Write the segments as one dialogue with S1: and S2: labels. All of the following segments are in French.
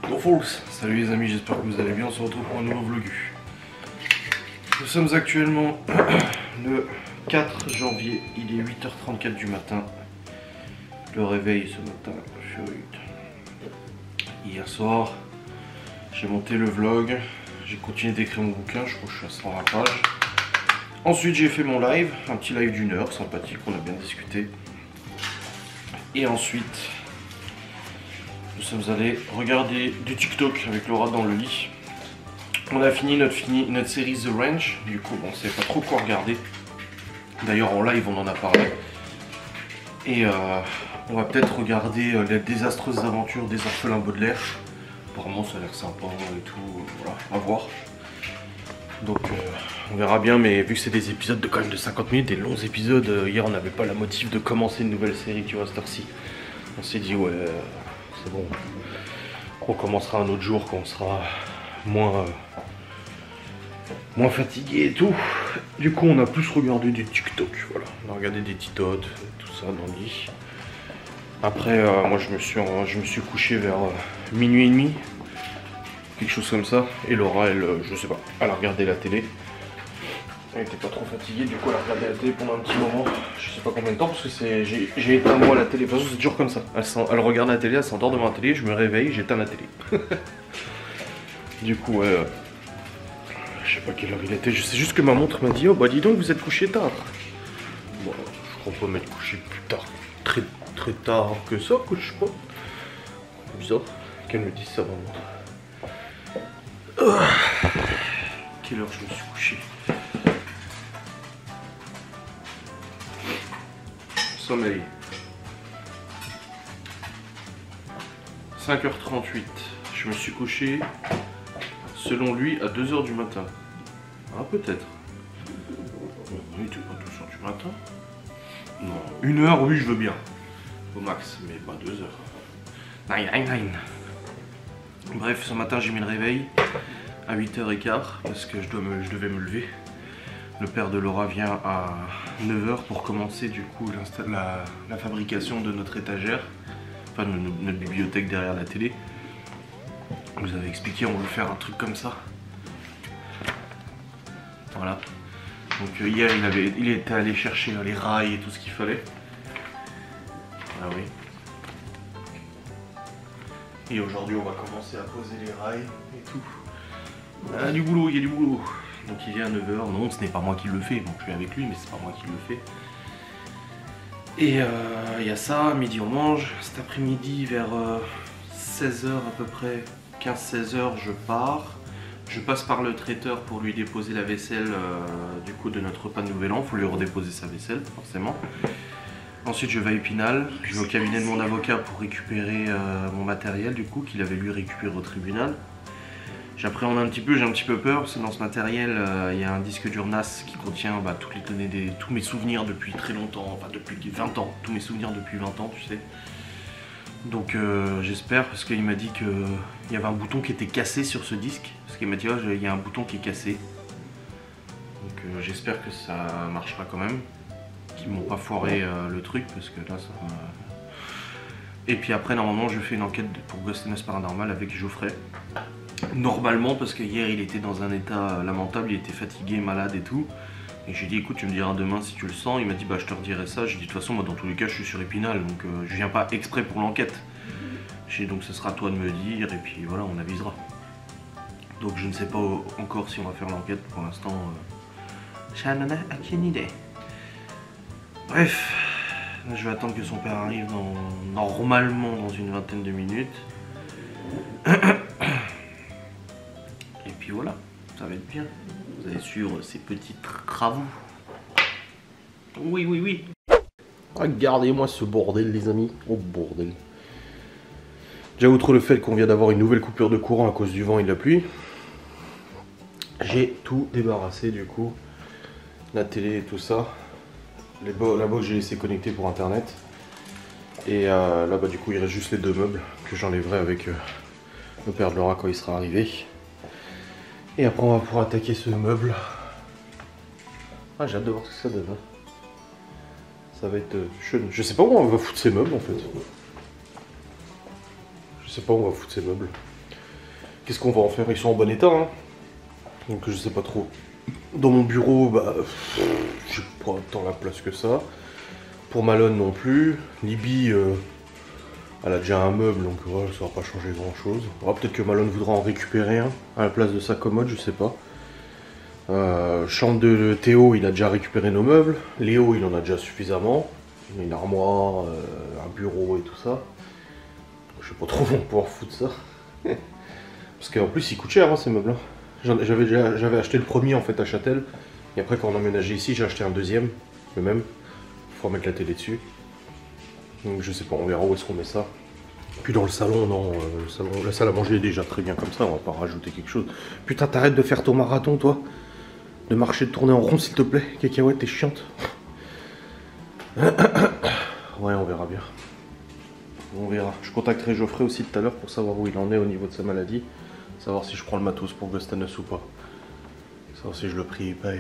S1: Go Falls. Salut les amis, j'espère que vous allez bien, on se retrouve pour un nouveau vlog. Nous sommes actuellement le 4 janvier, il est 8h34 du matin. Le réveil ce matin, hier soir, j'ai monté le vlog, j'ai continué d'écrire mon bouquin, je crois que je suis à 120 pages. Ensuite j'ai fait mon live, un petit live d'une heure, sympathique, on a bien discuté. Et ensuite, nous sommes allés regarder du TikTok avec Laura dans le lit. On a fini notre série The Ranch, du coup on ne savait pas trop quoi regarder. D'ailleurs en live on en a parlé. Et on va peut-être regarder les désastreuses aventures des orphelins Baudelaire. Apparemment ça a l'air sympa et tout, voilà, à voir. Donc on verra bien, mais vu que c'est des épisodes de quand même de 50 minutes, des longs épisodes, hier on n'avait pas la motive de commencer une nouvelle série, tu vois, cette heure-ci. On s'est dit ouais, c'est bon, on commencera un autre jour quand on sera moins fatigué et tout. Du coup on a plus regardé du TikTok, voilà, on a regardé des titotes, tout ça dans le lit. Après moi je me suis couché vers minuit et demi, quelque chose comme ça, et Laura elle, je sais pas, elle a regardé la télé. Elle était pas trop fatiguée, du coup elle a regardé la télé pendant un petit moment, je sais pas combien de temps, parce que j'ai éteint moi la télé. De toute façon c'est toujours comme ça, elle regarde la télé, elle s'endort devant la télé, je me réveille, j'éteins la télé. Du coup ouais, je sais pas quelle heure il était, je sais juste que ma montre m'a dit oh bah dis donc vous êtes couché tard. Bon, je crois pas m'être couché plus tard, très tard que ça, que je sais pas. C'est bizarre qu'elle me dise ça ma montre. Quelle heure je me suis couché? Sommeil. 5h38. Je me suis couché, selon lui, à 2h du matin. Ah, peut-être. Oui, tu pas 2h du matin? Non, 1h, oui, je veux bien. Au max, mais pas 2h. 9. Bref, ce matin, j'ai mis le réveil à 8h15 parce que je devais me lever. Le père de Laura vient à 9h pour commencer du coup la fabrication de notre étagère, enfin notre bibliothèque derrière la télé. Je vous avez expliqué, on veut faire un truc comme ça. Voilà. Donc hier il était allé chercher les rails et tout ce qu'il fallait. Ah oui. Et aujourd'hui on va commencer à poser les rails et tout. Ah, du boulot, il y a du boulot. Donc il vient à 9h, non ce n'est pas moi qui le fais, donc je suis avec lui mais c'est pas moi qui le fais. Et il y a ça, midi on mange, cet après-midi vers 16h à peu près, 15-16h je pars. Je passe par le traiteur pour lui déposer la vaisselle du coup de notre repas de nouvel an, il faut lui redéposer sa vaisselle forcément. Ensuite je vais à Épinal, je vais au cabinet de mon avocat pour récupérer mon matériel du coup qu'il avait lui récupéré au tribunal. J'appréhende un petit peu, j'ai un petit peu peur parce que dans ce matériel il y a un disque dur NAS qui contient toutes les données, tous mes souvenirs depuis très longtemps, enfin depuis 20 ans, tous mes souvenirs depuis 20 ans tu sais. Donc j'espère parce qu'il m'a dit qu'il y avait un bouton qui était cassé sur ce disque, parce qu'il m'a dit oh, il y a un bouton qui est cassé. Donc j'espère que ça marchera quand même, qu'ils m'ont pas foiré le truc parce que là ça m'a... Et puis après normalement je fais une enquête pour Ghost and Us Paranormal avec Geoffrey. Normalement parce que hier il était dans un état lamentable, il était fatigué, malade et tout. Et j'ai dit écoute tu me diras demain si tu le sens, il m'a dit bah je te redirai ça. J'ai dit de toute façon moi dans tous les cas je suis sur Épinal donc je viens pas exprès pour l'enquête. J'ai dit donc ce sera à toi de me dire et puis voilà on avisera. Donc je ne sais pas encore si on va faire l'enquête pour l'instant. J'en ai aucune idée. Bref, je vais attendre que son père arrive normalement dans une vingtaine de minutes. Et puis voilà, ça va être bien. Vous allez suivre ces petits travaux. Oui. Regardez-moi ce bordel les amis. Oh bordel. Déjà outre le fait qu'on vient d'avoir une nouvelle coupure de courant à cause du vent et de la pluie, j'ai tout débarrassé du coup. La télé et tout ça. La box j'ai laissé connecter pour internet. Et là bah du coup il reste juste les deux meubles que j'enlèverai avec le père de Laura quand il sera arrivé. Et après on va pouvoir attaquer ce meuble. Ah j'ai hâte de voir ce que ça donne. Hein. Ça va être chouette. Je sais pas où on va foutre ces meubles en fait. Je sais pas où on va foutre ces meubles. Qu'est-ce qu'on va en faire? Ils sont en bon état, hein. Donc je sais pas trop. Dans mon bureau, bah, j'ai pas tant la place que ça. Pour Malone non plus. Libby, elle a déjà un meuble, donc ouais, ça va pas changer grand chose. Peut-être que Malone voudra en récupérer un à la place de sa commode, je sais pas. Chambre de Théo, il a déjà récupéré nos meubles. Léo, il en a déjà suffisamment. Il a une armoire, un bureau et tout ça. Je sais pas trop où on va pouvoir foutre ça. Parce qu'en plus, il coûte cher, hein, ces meubles. Hein. J'avais acheté le premier en fait à Châtel. Et après, quand on a emménagé ici, j'ai acheté un deuxième. Le même. Faut mettre la télé dessus. Donc je sais pas, on verra où est-ce qu'on met ça. Puis dans le salon, non, la salle à manger est déjà très bien comme ça, on va pas rajouter quelque chose. Putain, t'arrêtes de faire ton marathon, toi. De marcher, de tourner en rond, s'il te plaît. Cacahuète, t'es chiante. Ouais, on verra bien. On verra. Je contacterai Geoffrey aussi tout à l'heure pour savoir où il en est au niveau de sa maladie. Savoir si je prends le matos pour Gustanus ou pas. Savoir si je le prépare.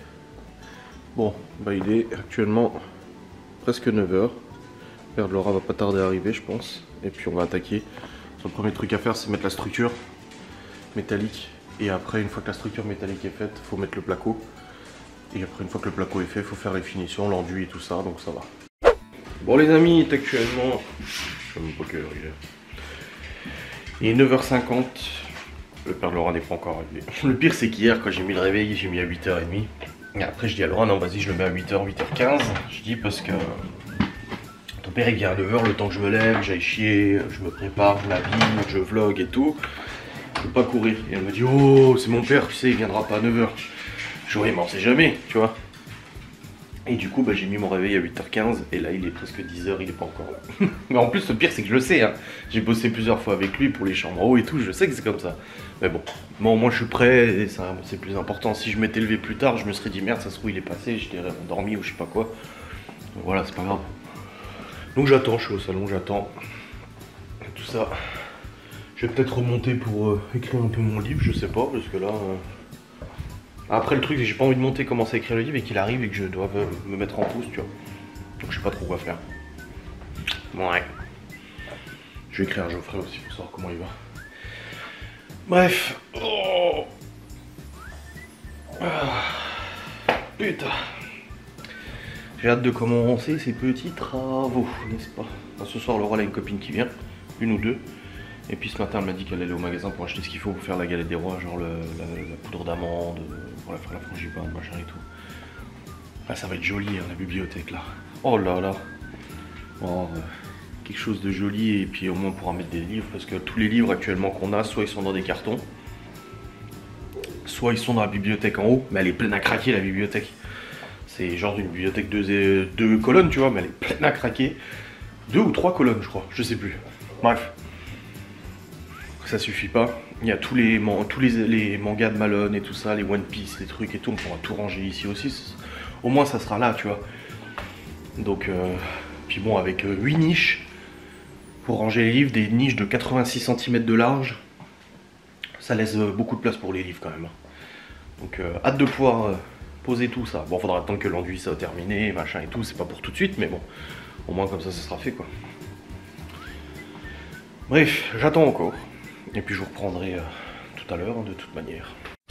S1: Bon, bah il est actuellement presque 9 h. Père de Laura va pas tarder à arriver, je pense. Et puis on va attaquer. Le premier truc à faire, c'est mettre la structure métallique. Et après, une fois que la structure métallique est faite, il faut mettre le placo. Et après, une fois que le placo est fait, il faut faire les finitions, l'enduit et tout ça, donc ça va. Bon les amis, il est actuellement... Je sais même pas quelle heure il est. Il est 9 h 50. Le père de Laura n'est pas encore arrivé. Le pire, c'est qu'hier, quand j'ai mis le réveil, j'ai mis à 8 h 30. Et après, je dis à Laura, non, vas-y, je le mets à 8 h, 8 h 15. Je dis parce que ton père, il vient à 9 h, le temps que je me lève, j'aille chier, je me prépare, je m'habille, je vlog et tout. Je peux pas courir. Et elle me dit, oh, c'est mon père, tu sais, il viendra pas à 9 h. Je dis, oui, mais on sait jamais, tu vois. Et du coup, bah, j'ai mis mon réveil à 8 h 15 et là, il est presque 10 h, il est pas encore là. Mais en plus, le pire, c'est que je le sais, hein. J'ai bossé plusieurs fois avec lui pour les chambres en haut et tout, je sais que c'est comme ça. Mais bon, moi je suis prêt et ça, c'est plus important. Si je m'étais levé plus tard, je me serais dit, merde, ça se trouve, il est passé, j'étais endormi ou je sais pas quoi. Donc voilà, c'est pas grave. Donc j'attends, je suis au salon, j'attends. Tout ça. Je vais peut-être remonter pour écrire un peu mon livre, je sais pas, parce que là... Après le truc, c'est que j'ai pas envie de monter, commencer à écrire le livre et qu'il arrive et que je doive me mettre en pause, tu vois. Donc je sais pas trop quoi faire. Ouais. Je vais écrire à Geoffrey aussi pour savoir comment il va. Bref. Oh. Ah. Putain. J'ai hâte de commencer ces petits travaux, n'est-ce pas? Enfin, ce soir, Laura a une copine qui vient, une ou deux. Et puis ce matin, elle m'a dit qu'elle allait au magasin pour acheter ce qu'il faut pour faire la galette des rois, genre la poudre d'amande, pour la faire la frangipane, machin et tout. Ah, ça va être joli, hein, la bibliothèque là. Oh là là. Oh, quelque chose de joli, et puis au moins on pourra mettre des livres, parce que tous les livres actuellement qu'on a, soit ils sont dans des cartons, soit ils sont dans la bibliothèque en haut, mais elle est pleine à craquer la bibliothèque. C'est genre d'une bibliothèque de deux colonnes, tu vois, mais elle est pleine à craquer. 2 ou 3 colonnes, je crois, je sais plus. Bref. Ça suffit pas. Il y a tous les mangas de Malone et tout ça, les One Piece, les trucs et tout, on pourra tout ranger ici aussi. Au moins ça sera là, tu vois. Donc, puis bon, avec 8 niches pour ranger les livres, des niches de 86 cm de large, ça laisse beaucoup de place pour les livres quand même. Donc, hâte de pouvoir poser tout ça. Bon, faudra attendre que l'enduit soit terminé, machin et tout, c'est pas pour tout de suite, mais bon, au moins comme ça sera fait quoi. Bref, j'attends encore. Et puis je vous reprendrai tout à l'heure, de toute manière.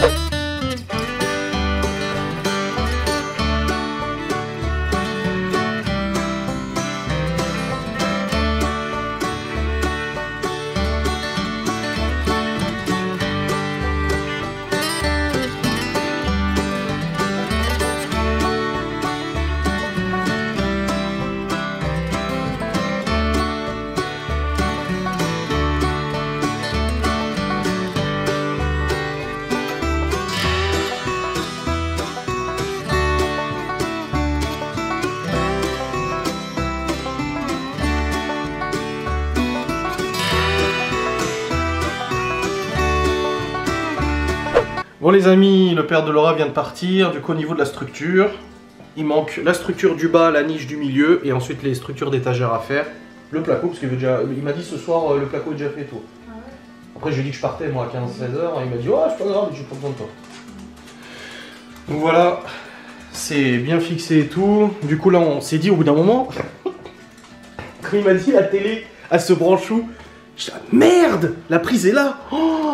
S1: Bon les amis, le père de Laura vient de partir, du coup au niveau de la structure, il manque la structure du bas, la niche du milieu, et ensuite les structures d'étagères à faire. Le placo, parce qu'il m'a dit ce soir, le placo est déjà fait et tout. Ah ouais. Après je lui ai dit que je partais moi à 15-16 h, et il m'a dit oh c'est pas grave, j'ai pas besoin de toi. Donc voilà, c'est bien fixé et tout. Du coup là on s'est dit au bout d'un moment, quand il m'a dit la télé, elle se branche où? Je dis, merde, la prise est là. Oh,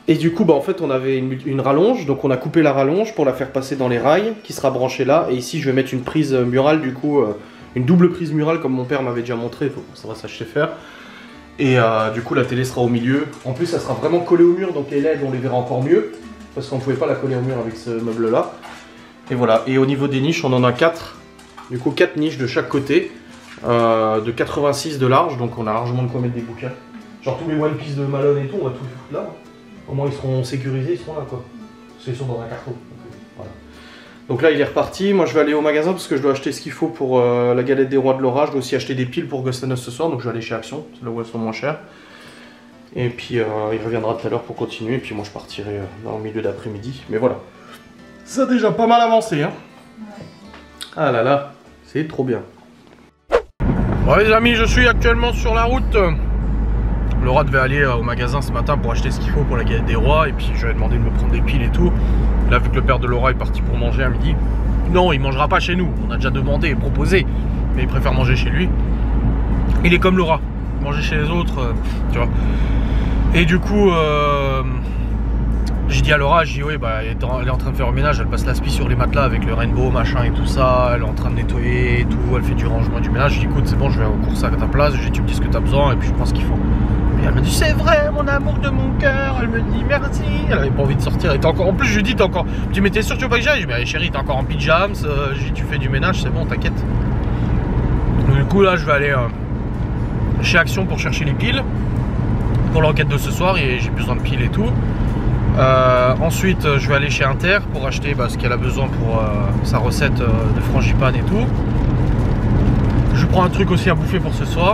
S1: Et du coup, bah, en fait, on avait une rallonge, donc on a coupé la rallonge pour la faire passer dans les rails, qui sera branchée là. Et ici, je vais mettre une prise murale, du coup, une double prise murale, comme mon père m'avait déjà montré, ça va, ça je sais faire. Et du coup, la télé sera au milieu. En plus, ça sera vraiment collé au mur, donc les LED, on les verra encore mieux, parce qu'on ne pouvait pas la coller au mur avec ce meuble-là. Et voilà, et au niveau des niches, on en a 4. Du coup, 4 niches de chaque côté, de 86 de large, donc on a largement de quoi mettre des bouquins. Genre tous les One Piece de Malone et tout, on va tout foutre là. Au moins ils seront sécurisés, ils seront là quoi. Parce qu'ils sont dans un carton. Voilà. Donc là il est reparti, moi je vais aller au magasin parce que je dois acheter ce qu'il faut pour la galette des rois de l'orage. Je dois aussi acheter des piles pour Ghost and Us ce soir, donc je vais aller chez Action, c'est là où elles sont moins chères. Et puis il reviendra tout à l'heure pour continuer, et puis moi je partirai dans le milieu d'après-midi. Mais voilà, ça a déjà pas mal avancé hein. Ouais. Ah là là, c'est trop bien. Bon les amis, je suis actuellement sur la route. Laura devait aller au magasin ce matin pour acheter ce qu'il faut pour la galette des rois, et puis je lui ai demandé de me prendre des piles et tout. Là, vu que le père de Laura est parti pour manger à midi, non, il mangera pas chez nous. On a déjà demandé et proposé, mais il préfère manger chez lui. Il est comme Laura, manger chez les autres, tu vois. Et du coup, j'ai dit à Laura, j'ai dit oui, bah, elle est en train de faire le ménage, elle passe l'aspi sur les matelas avec le rainbow, machin et tout ça, elle est en train de nettoyer et tout, elle fait du rangement et du ménage. J'ai dit écoute, c'est bon, je vais aux courses à ta place, j'ai dit tu me dis ce que tu as besoin et puis je prends ce qu'il faut. Et elle me dit c'est vrai, mon amour de mon cœur, elle me dit merci, elle avait pas envie de sortir, et en plus je lui dis t'es encore, tu dis mais t'es sûr tu veux pas que j'aille? Je dis mais chérie t'es encore en pyjamas, j'ai dit tu fais du ménage, c'est bon, t'inquiète. Du coup là je vais aller chez Action pour chercher les piles, pour l'enquête de ce soir, et j'ai besoin de piles et tout. Ensuite je vais aller chez Inter pour acheter ce qu'elle a besoin pour sa recette de frangipane et tout. Je prends un truc aussi à bouffer pour ce soir.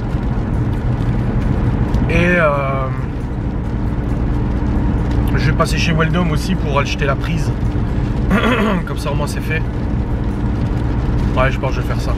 S1: Et je vais passer chez Weldom aussi pour acheter la prise. Comme ça au moins c'est fait. Ouais, je pense que je vais faire ça.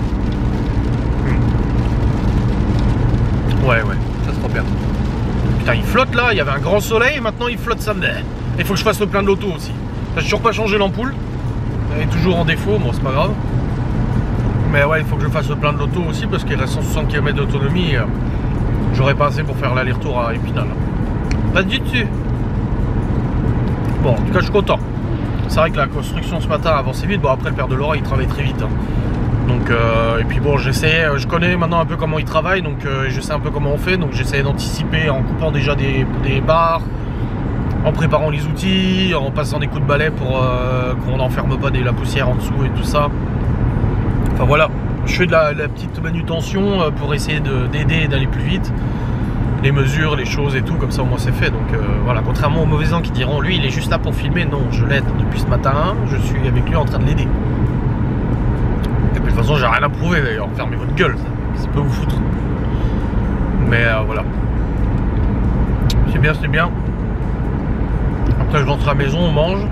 S1: Ouais, ça sera bien. Putain, il flotte là, il y avait un grand soleil et maintenant il flotte ça. Il faut que je fasse le plein de l'auto aussi. J'ai toujours pas changé l'ampoule. Elle est toujours en défaut, bon c'est pas grave. Mais ouais, il faut que je fasse le plein de l'auto aussi parce qu'il reste 160 km d'autonomie. J'aurais pas assez pour faire l'aller-retour à Épinal. Pas dit dessus. Bon, en tout cas, je suis content. C'est vrai que la construction ce matin a avancé vite. Bon, après, le père de Laura, il travaille très vite. Hein. Donc, et puis bon, j'essaie, je connais maintenant un peu comment il travaille. Donc, je sais un peu comment on fait. Donc, j'essaie d'anticiper en coupant déjà des barres, en préparant les outils, en passant des coups de balai pour qu'on n'enferme pas la poussière en dessous et tout ça. Enfin, voilà. Je fais de la petite manutention pour essayer d'aider et d'aller plus vite. Les mesures, les choses et tout, comme ça au moins c'est fait. Donc voilà, contrairement aux mauvais gens qui diront lui il est juste là pour filmer, non, je l'aide depuis ce matin, je suis avec lui en train de l'aider. Et puis de toute façon j'ai rien à prouver d'ailleurs, fermez votre gueule, ça peut vous foutre. Mais voilà. C'est bien, c'est bien. Après je rentre à la maison, on mange.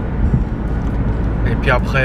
S1: Et puis après...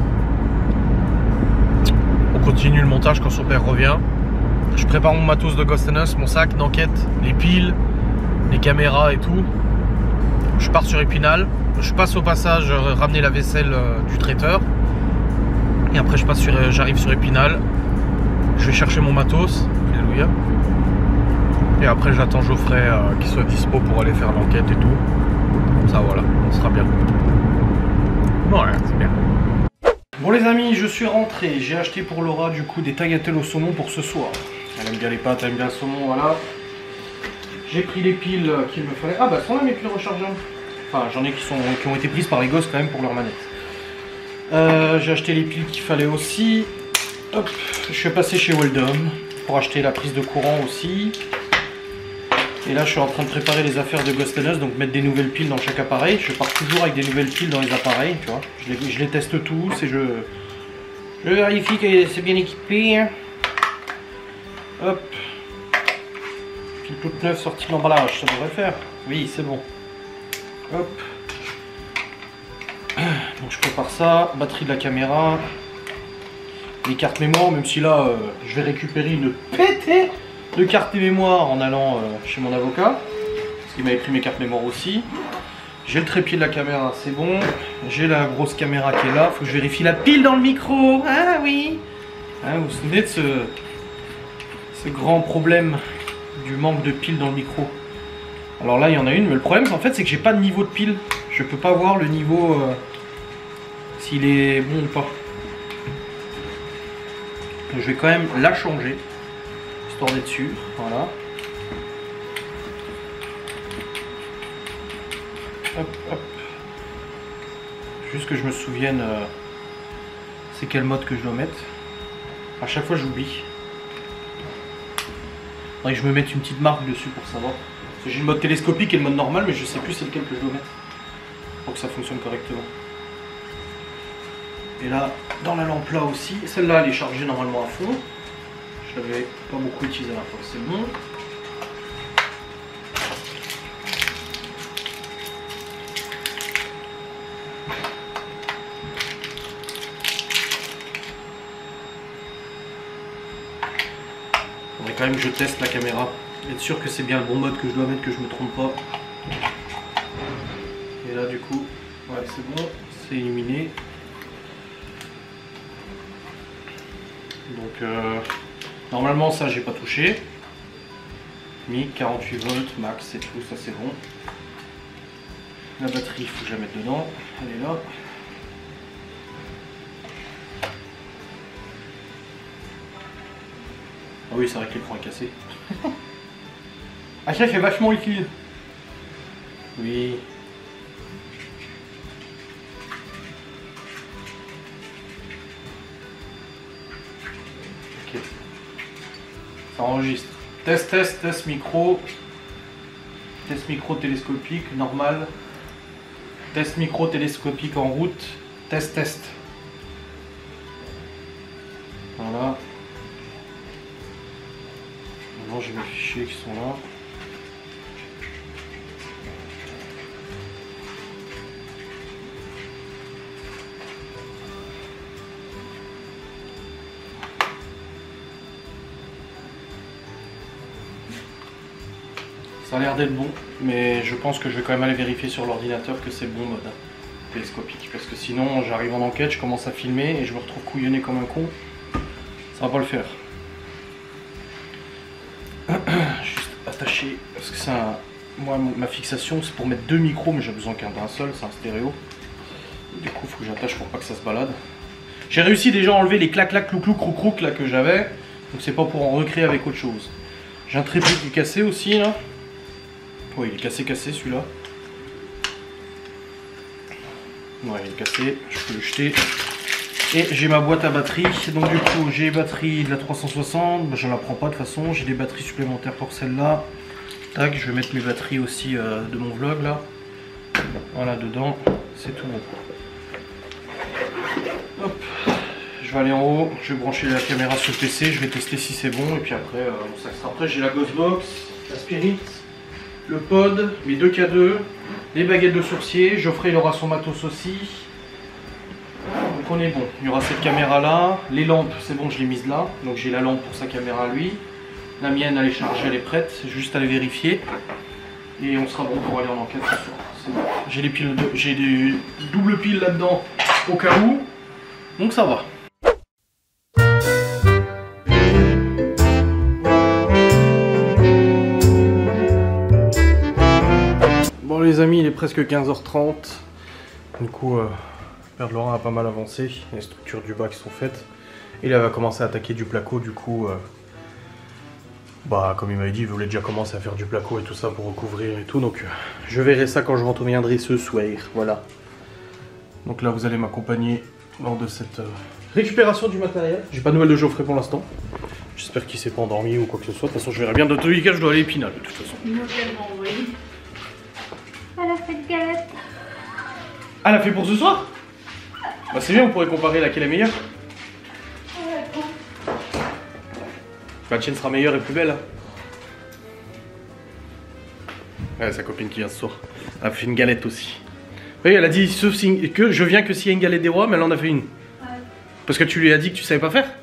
S1: on continue le montage quand son père revient. Je prépare mon matos de Ghost and Us, mon sac d'enquête, les piles, les caméras et tout. Je pars sur Épinal. Je passe au passage ramener la vaisselle du traiteur. Et après j'arrive sur Épinal. Je vais chercher mon matos. Alléluia. Et après j'attends Geoffrey qu'il soit dispo pour aller faire l'enquête et tout. Comme ça voilà, on sera bien. Ouais, c'est bien. Bon les amis, je suis rentré, j'ai acheté pour Laura du coup des tagliatelles au saumon pour ce soir. Elle aime bien les pâtes, elle aime bien le saumon, voilà. J'ai pris les piles qu'il me fallait. Ah bah elles sont là mes piles rechargeables. Enfin j'en ai qui ont été prises par les gosses quand même pour leur manette. J'ai acheté les piles qu'il fallait aussi. Hop, je suis passé chez Weldom pour acheter la prise de courant aussi. Et là je suis en train de préparer les affaires de Ghost and Us, donc mettre des nouvelles piles dans chaque appareil. Je pars toujours avec des nouvelles piles dans les appareils, tu vois. Je les teste tous et je vérifie que c'est bien équipé. Hein. Hop. Pile toute neuve sortie de l'emballage, ça devrait le faire. Oui, c'est bon. Hop. Donc je prépare ça, batterie de la caméra, les cartes mémoire, même si là je vais récupérer une pétée de cartes mémoire en allant chez mon avocat, parce qu'il m'a écrit mes cartes mémoire aussi. J'ai le trépied de la caméra, c'est bon. J'ai la grosse caméra qui est là, faut que je vérifie la pile dans le micro. Ah oui. Hein, vous vous souvenez de ce grand problème du manque de pile dans le micro.
S2: Alors là il y en a une, mais le problème en fait c'est que j'ai pas de niveau de pile. Je peux pas voir le niveau s'il est bon ou pas. Donc, je vais quand même la changer, histoire d'être sûr. Voilà. Hop, hop. Juste que je me souvienne c'est quel mode que je dois mettre. À chaque fois j'oublie. Faudrait que je me mette une petite marque dessus pour savoir. Parce que j'ai le mode télescopique et le mode normal, mais je sais plus c'est lequel que je dois mettre pour que ça fonctionne correctement. Et là, dans la lampe là aussi, celle-là elle est chargée normalement à fond. Je l'avais pas beaucoup utilisé à la fois, c'est bon. Faudrait quand même que je teste la caméra, être sûr que c'est bien le bon mode que je dois mettre, que je me trompe pas. Et là du coup, ouais c'est bon, c'est illuminé. Donc normalement ça j'ai pas touché. Mic 48 volts max et tout, ça c'est bon. La batterie il faut que je la mette dedans, elle est là. Ah oui c'est vrai que l'écran est cassé. Ah ça fait vachement utile. Oui. Ok. Ça enregistre. Test micro. Test micro télescopique, normal. Test micro télescopique en route. Test. Voilà. Maintenant j'ai mes fichiers qui sont là. Ça a l'air d'être bon, mais je pense que je vais quand même aller vérifier sur l'ordinateur que c'est le bon mode télescopique. Parce que sinon j'arrive en enquête, je commence à filmer et je me retrouve couillonné comme un con. Ça va pas le faire. Juste attaché, parce que c'est un... Moi ma fixation c'est pour mettre deux micros, mais j'ai besoin qu'un d'un seul, c'est un stéréo. Du coup il faut que j'attache pour pas que ça se balade. J'ai réussi déjà à enlever les clac-clac, clou-clou, croc-croc là que j'avais. Donc c'est pas pour en recréer avec autre chose. J'ai un trépied qui est cassé aussi là. Oui, il est cassé celui-là. Ouais, il est cassé, je peux le jeter. Et j'ai ma boîte à batterie. Donc du coup, j'ai les batteries de la 360. Ben, je ne la prends pas de toute façon. J'ai des batteries supplémentaires pour celle-là. Tac, je vais mettre mes batteries aussi de mon vlog là. Voilà, dedans, c'est tout bon. Hop, je vais aller en haut. Je vais brancher la caméra sur le PC. Je vais tester si c'est bon. Et puis après, on s'axera. Après, j'ai la Ghostbox, la Spirit, le pod, mes deux K2, les baguettes de sourcier. Geoffrey il aura son matos aussi. Donc on est bon. Il y aura cette caméra là. Les lampes, c'est bon, je l'ai mise là. Donc j'ai la lampe pour sa caméra lui. La mienne elle est chargée, elle est prête. C'est juste à les vérifier. Et on sera bon pour aller en enquête ce soir. Bon. J'ai des piles, j'ai des doubles piles là-dedans au cas où. Donc ça va. Bon les amis, il est presque 15h30. Du coup, Père de Laurent a pas mal avancé. Les structures du bas qui sont faites. Et là, il va commencer à attaquer du placo. Du coup, bah comme il m'avait dit, il voulait déjà commencer à faire du placo et tout ça pour recouvrir et tout. Donc je verrai ça quand je reviendrai ce soir. Voilà. Donc là, vous allez m'accompagner lors de cette récupération du matériel. J'ai pas de nouvelles de Geoffrey pour l'instant. J'espère qu'il s'est pas endormi ou quoi que ce soit. De toute façon, je verrai bien. De tous les cas, je dois aller à Épinal de toute façon.
S3: Elle a fait de galette.
S2: Ah, elle a fait pour ce soir? Bah c'est bien, on pourrait comparer laquelle est meilleure. La tienne sera meilleure et plus belle. Ouais, sa copine qui vient ce soir. Elle a fait une galette aussi. Oui, elle a dit sauf si, que je viens que s'il y a une galette des rois, mais elle en a fait une. Ouais. Parce que tu lui as dit que tu savais pas faire.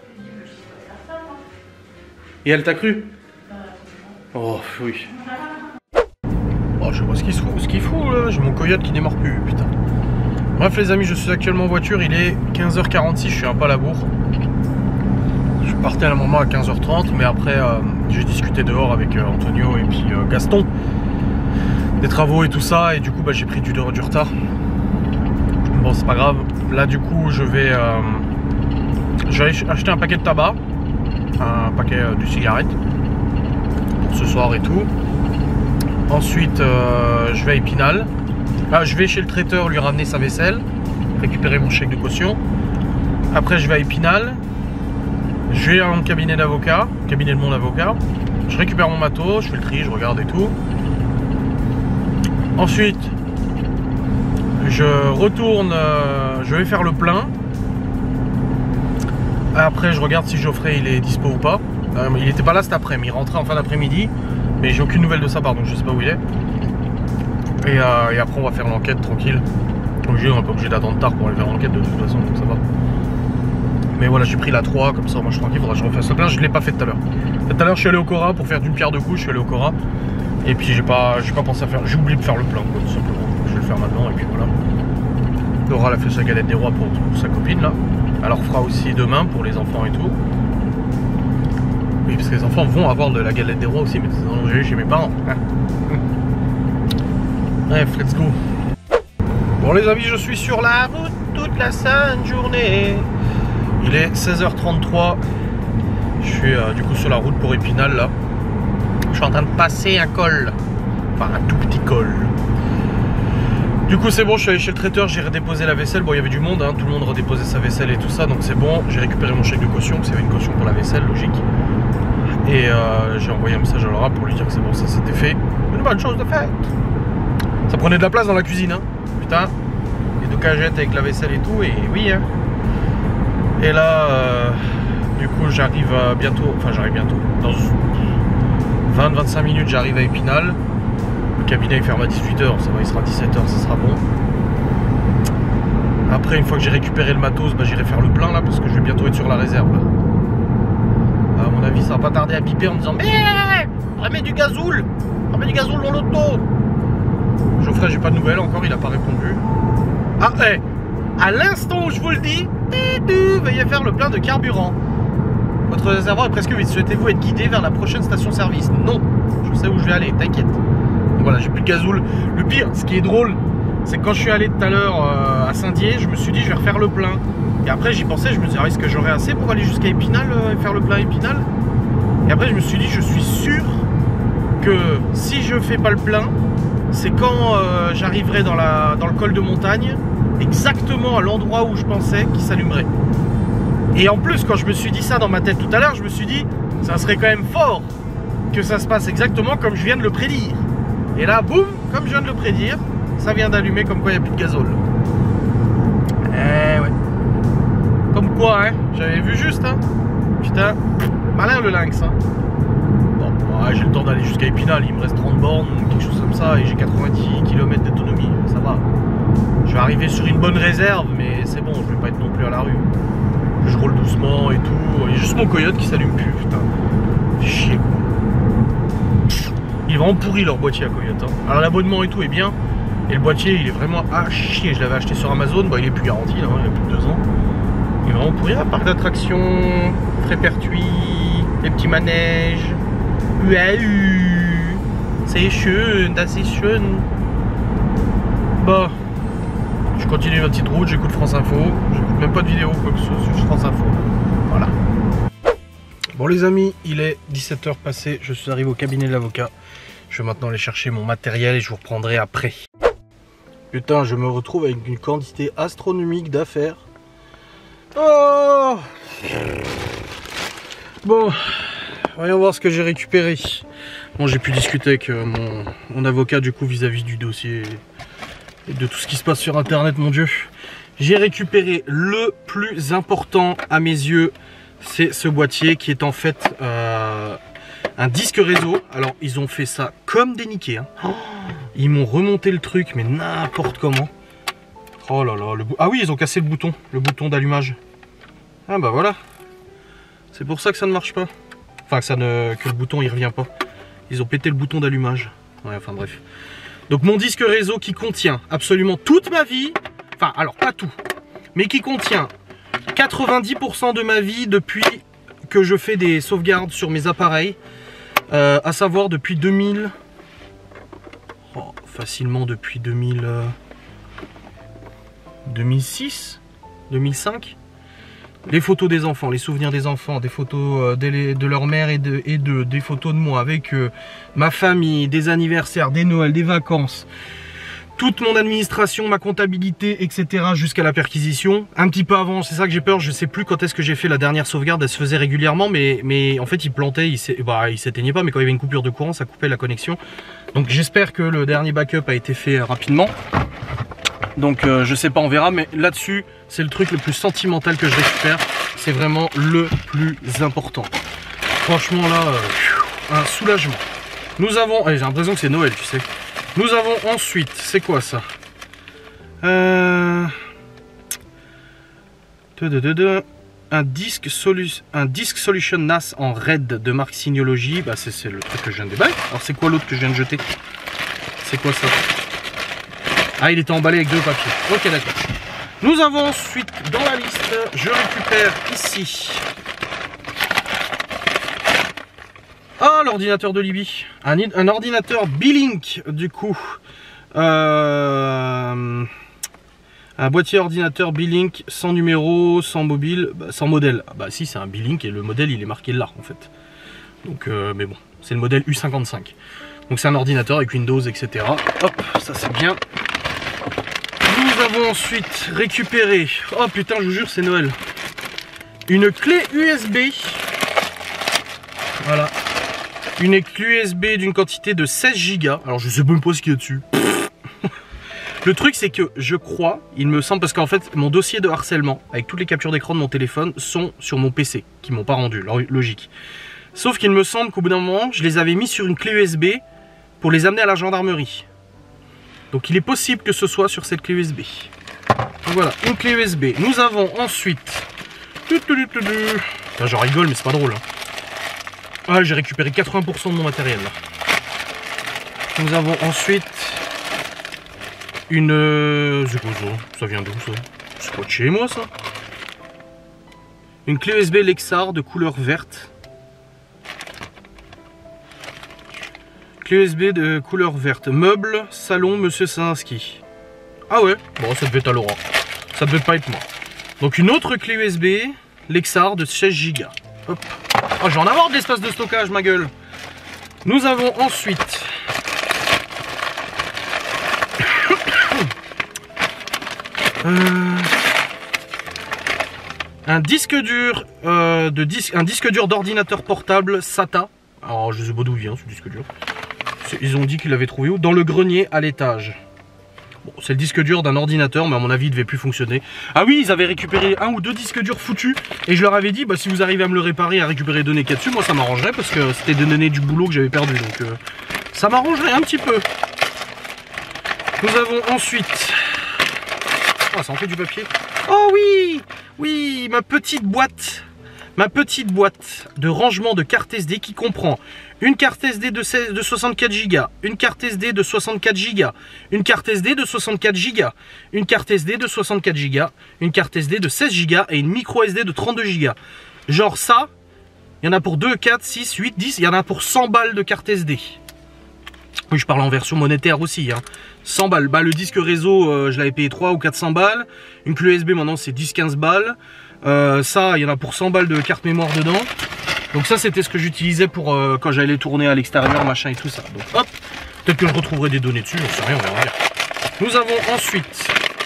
S2: Et elle t'a cru? Oh oui. Oh, je sais pas ce qu'il fout là, j'ai mon coyote qui démarre plus, putain. Bref les amis, je suis actuellement en voiture, il est 15h46, je suis un peu à la bourre. Je partais à un moment à 15h30, mais après j'ai discuté dehors avec Antonio et puis Gaston. des travaux et tout ça, et du coup bah, j'ai pris du retard. Bon, c'est pas grave. Là du coup je vais acheter un paquet de tabac, un paquet de cigarettes pour ce soir et tout. Ensuite je vais à Épinal. Je vais chez le traiteur lui ramener sa vaisselle, récupérer mon chèque de caution. Après je vais à Épinal. Je vais à mon cabinet d'avocat, cabinet de mon avocat. Je récupère mon matos, je fais le tri, je regarde et tout. Ensuite, je retourne, je vais faire le plein. Après, je regarde si Geoffrey il est dispo ou pas. Il n'était pas là cet après-midi, il rentrait en fin d'après-midi. Mais j'ai aucune nouvelle de sa part, donc je sais pas où il est. Et après, on va faire l'enquête tranquille. On n'est pas obligé d'attendre tard pour aller faire l'enquête de toute façon, donc ça va. Mais voilà, j'ai pris la 3, comme ça moi je suis tranquille, faudra que je refasse le plein. Je ne l'ai pas fait tout à l'heure. Tout à l'heure, je suis allé au Cora pour faire d'une pierre deux coups, je suis allé au Cora. Et puis j'ai pas pensé à faire, j'ai oublié de faire le plein, quoi, tout simplement. Je vais le faire maintenant, et puis voilà. Laura elle a fait sa galette des rois pour sa copine là. Elle en refera aussi demain pour les enfants et tout. Oui, parce que les enfants vont avoir de la galette des rois aussi, mais c'est dans le chez mes parents. Bref, let's go. Bon les amis, je suis sur la route toute la sainte journée. Il est 16h33. Je suis du coup sur la route pour Épinal là. Je suis en train de passer un col. Enfin un tout petit col. Du coup c'est bon, je suis allé chez le traiteur, j'ai redéposé la vaisselle. Bon il y avait du monde, hein, tout le monde redéposait sa vaisselle et tout ça. Donc c'est bon, j'ai récupéré mon chèque de caution. Parce qu'il y avait une caution pour la vaisselle, logique. Et j'ai envoyé un message à Laura pour lui dire que c'est bon, ça c'était fait. Une bonne chose de faite. Ça prenait de la place dans la cuisine, hein. Putain. Les deux cagettes avec la vaisselle et tout, et oui, hein. Et là, du coup, j'arrive bientôt, enfin j'arrive bientôt, dans 20-25 minutes, j'arrive à Épinal. Le cabinet il ferme à 18h, ça va, il sera 17h, ça sera bon. Après, une fois que j'ai récupéré le matos, bah, j'irai faire le plein là, parce que je vais bientôt être sur la réserve. Là. À mon avis, ça va pas tarder à biper en me disant mais remets du gazoul, remets du gazoul dans l'auto. Geoffrey, j'ai pas de nouvelles encore, il a pas répondu. Ah, hey, à l'instant où je vous le dis, veuillez faire le plein de carburant. Votre réservoir est presque vide. Souhaitez-vous être guidé vers la prochaine station-service? Non, je sais où je vais aller, t'inquiète. Donc voilà, j'ai plus de gazoul. Le pire, ce qui est drôle, c'est que quand je suis allé tout à l'heure à Saint-Dié, je me suis dit je vais refaire le plein. Et après j'y pensais, je me disais est-ce que j'aurais assez pour aller jusqu'à Épinal et faire le plein à Épinal? Et après je me suis dit je suis sûr que si je fais pas le plein, c'est quand j'arriverai dans le col de montagne, exactement à l'endroit où je pensais qu'il s'allumerait. Et en plus, quand je me suis dit ça dans ma tête tout à l'heure, je me suis dit ça serait quand même fort que ça se passe exactement comme je viens de le prédire. Et là, boum, comme je viens de le prédire, ça vient d'allumer, comme quoi il n'y a plus de gazole. Eh ouais. Comme quoi, hein, j'avais vu juste, hein. Putain, malin le lynx, hein. Bon, ouais, j'ai le temps d'aller jusqu'à Épinal, il me reste 30 bornes, quelque chose comme ça, et j'ai 90 km d'autonomie, ça va. Je vais arriver sur une bonne réserve, mais c'est bon, je vais pas être non plus à la rue. Je roule doucement et tout. Il y a juste mon coyote qui s'allume plus, putain. Fait chier, quoi. Il est vraiment pourri leur boîtier à coyote, hein. Alors l'abonnement et tout est bien. Et le boîtier il est vraiment à chier. Je l'avais acheté sur Amazon, bah, il est plus garanti là, il y a plus de 2 ans. Il est vraiment pourri. Parc d'attractions, Frépertuis, les petits manèges. C'est schön, das ist schön. Bah, je continue ma petite route, j'écoute France Info. J'écoute même pas de vidéo, quoi que ce soit sur France Info. Voilà. Bon les amis, il est 17h passé, je suis arrivé au cabinet de l'avocat. Je vais maintenant aller chercher mon matériel et je vous reprendrai après. Putain, je me retrouve avec une quantité astronomique d'affaires. Oh! Bon, voyons voir ce que j'ai récupéré. Bon, j'ai pu discuter avec mon avocat du coup vis-à-vis du dossier et de tout ce qui se passe sur internet, mon dieu. J'ai récupéré le plus important à mes yeux, c'est ce boîtier qui est en fait un disque réseau. Alors ils ont fait ça comme des niqués, hein. Oh, ils m'ont remonté le truc mais n'importe comment. Oh là là, ah oui, ils ont cassé le bouton d'allumage. Ah bah voilà, c'est pour ça que ça ne marche pas. Enfin que le bouton il revient pas. Ils ont pété le bouton d'allumage. Ouais, enfin bref. Donc mon disque réseau qui contient absolument toute ma vie. Enfin alors pas tout, mais qui contient 90% de ma vie depuis que je fais des sauvegardes sur mes appareils, à savoir depuis 2000. Oh, facilement depuis 2006, 2005. Les photos des enfants, les souvenirs des enfants, des photos de leur mère et des photos de moi avec ma famille, des anniversaires, des Noëls, des vacances, toute mon administration, ma comptabilité, etc. jusqu'à la perquisition. Un petit peu avant, c'est ça que j'ai peur, je sais plus quand est-ce que j'ai fait la dernière sauvegarde, elle se faisait régulièrement, mais en fait il plantait, il s'éteignait pas, mais quand il y avait une coupure de courant, ça coupait la connexion. Donc j'espère que le dernier backup a été fait rapidement. Donc je sais pas, on verra, mais là-dessus, c'est le truc le plus sentimental que je récupère. C'est vraiment le plus important. Franchement là, un soulagement. Nous avons, allez, j'ai l'impression que c'est Noël, tu sais. Nous avons ensuite, c'est quoi ça? Un disque Solution NAS en RAID de marque Synology. Bah c'est le truc que je viens de déballer. Alors c'est quoi l'autre que je viens de jeter? C'est quoi ça? Ah, il était emballé avec 2 papiers. Ok, d'accord. Nous avons ensuite dans la liste, je récupère ici. Ah, l'ordinateur de Libye. Un ordinateur B-Link, du coup. Un boîtier ordinateur B-Link sans numéro, sans mobile, sans modèle. Ah, bah si, c'est un B-Link et le modèle, il est marqué là, en fait. Donc, mais bon, c'est le modèle U55. Donc c'est un ordinateur avec Windows, etc. Hop, ça c'est bien. Nous avons ensuite récupéré, oh putain je vous jure c'est Noël, une clé USB, voilà, une clé USB d'une quantité de 16 Go, alors je sais même pas ce qu'il y a dessus. Le truc c'est que je crois, il me semble, parce qu'en fait mon dossier de harcèlement avec toutes les captures d'écran de mon téléphone sont sur mon PC, qui m'ont pas rendu, logique. Sauf qu'il me semble qu'au bout d'un moment je les avais mis sur une clé USB pour les amener à la gendarmerie. Donc il est possible que ce soit sur cette clé USB. Donc voilà, une clé USB. Nous avons ensuite... Putain, j'en rigole, mais c'est pas drôle. Hein. Ah, j'ai récupéré 80% de mon matériel là. Nous avons ensuite une... C'est quoi ça? Ça vient d'où ça? C'est pas de chez moi ça? Une clé USB Lexar de couleur verte. Clé USB de couleur verte. Meuble, salon, Monsieur Sainski. Ah ouais, bon ça devait être à Laura. Ça devait pas être moi. Donc une autre clé USB, Lexar de 16 Go. Hop. Oh, je vais en avoir de l'espace de stockage, ma gueule. Nous avons ensuite... un disque dur d'ordinateur portable SATA. Alors je sais pas d'où vient ce disque dur. Ils ont dit qu'ils l'avaient trouvé où? Dans le grenier à l'étage. Bon, c'est le disque dur d'un ordinateur, mais à mon avis, il devait plus fonctionner. Ah oui, ils avaient récupéré 1 ou 2 disques durs foutus. Et je leur avais dit, bah, si vous arrivez à me le réparer, à récupérer les données qu'il y a dessus, moi ça m'arrangerait parce que c'était des données du boulot que j'avais perdu. Donc ça m'arrangerait un petit peu. Nous avons ensuite... Ah, ça en fait du papier. Oh oui! Oui, ma petite boîte de rangement de carte SD qui comprend une carte SD de 64 Go, une carte SD de 64 Go, une carte SD de 64 Go, une carte SD de 64 Go, une carte SD de 16 Go et une micro SD de 32 Go. Genre ça, il y en a pour 2, 4, 6, 8, 10, il y en a pour 100 balles de carte SD. Oui, je parle en version monétaire aussi. Hein. 100 balles. Bah, le disque réseau, je l'avais payé 300 ou 400 balles. Une clé USB, maintenant, c'est 10-15 balles. Ça, il y en a pour 100 balles de carte mémoire dedans. Donc ça, c'était ce que j'utilisais pour quand j'allais tourner à l'extérieur, machin et tout ça. Donc hop, peut-être que je retrouverai des données dessus, j'en sais rien, on verra bien. Nous avons ensuite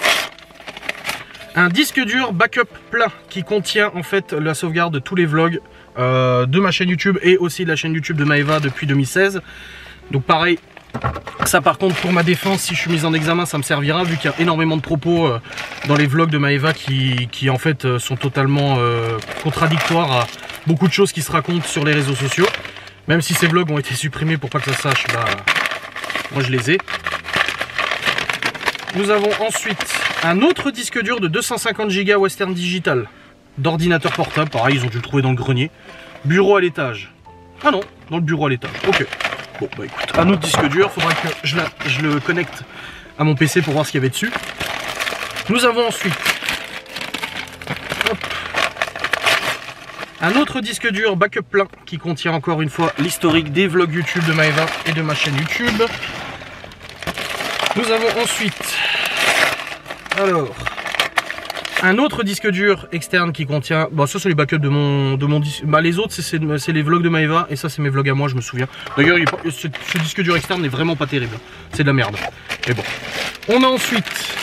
S2: un disque dur backup plein qui contient en fait la sauvegarde de tous les vlogs de ma chaîne YouTube et aussi de la chaîne YouTube de Maeva depuis 2016. Donc pareil, ça par contre pour ma défense, si je suis mis en examen, ça me servira vu qu'il y a énormément de propos dans les vlogs de Maeva qui en fait sont totalement contradictoires à beaucoup de choses qui se racontent sur les réseaux sociaux. Même si ces vlogs ont été supprimés pour pas que ça sache, bah moi je les ai. Nous avons ensuite un autre disque dur de 250 Go Western Digital d'ordinateur portable, pareil ils ont dû le trouver dans le grenier. Bureau à l'étage. Ah non, dans le bureau à l'étage, ok. Bon bah écoute, un autre disque dur, faudra que je le connecte à mon PC pour voir ce qu'il y avait dessus. Nous avons ensuite hop, un autre disque dur backup plein qui contient encore une fois l'historique des vlogs YouTube de Maeva et de ma chaîne YouTube. Nous avons ensuite, alors, un autre disque dur externe qui contient, bon ça c'est les backups de mon disque, bah les autres c'est les vlogs de Maeva et ça c'est mes vlogs à moi, je me souviens. D'ailleurs ce disque dur externe n'est vraiment pas terrible, c'est de la merde. Mais bon, on a ensuite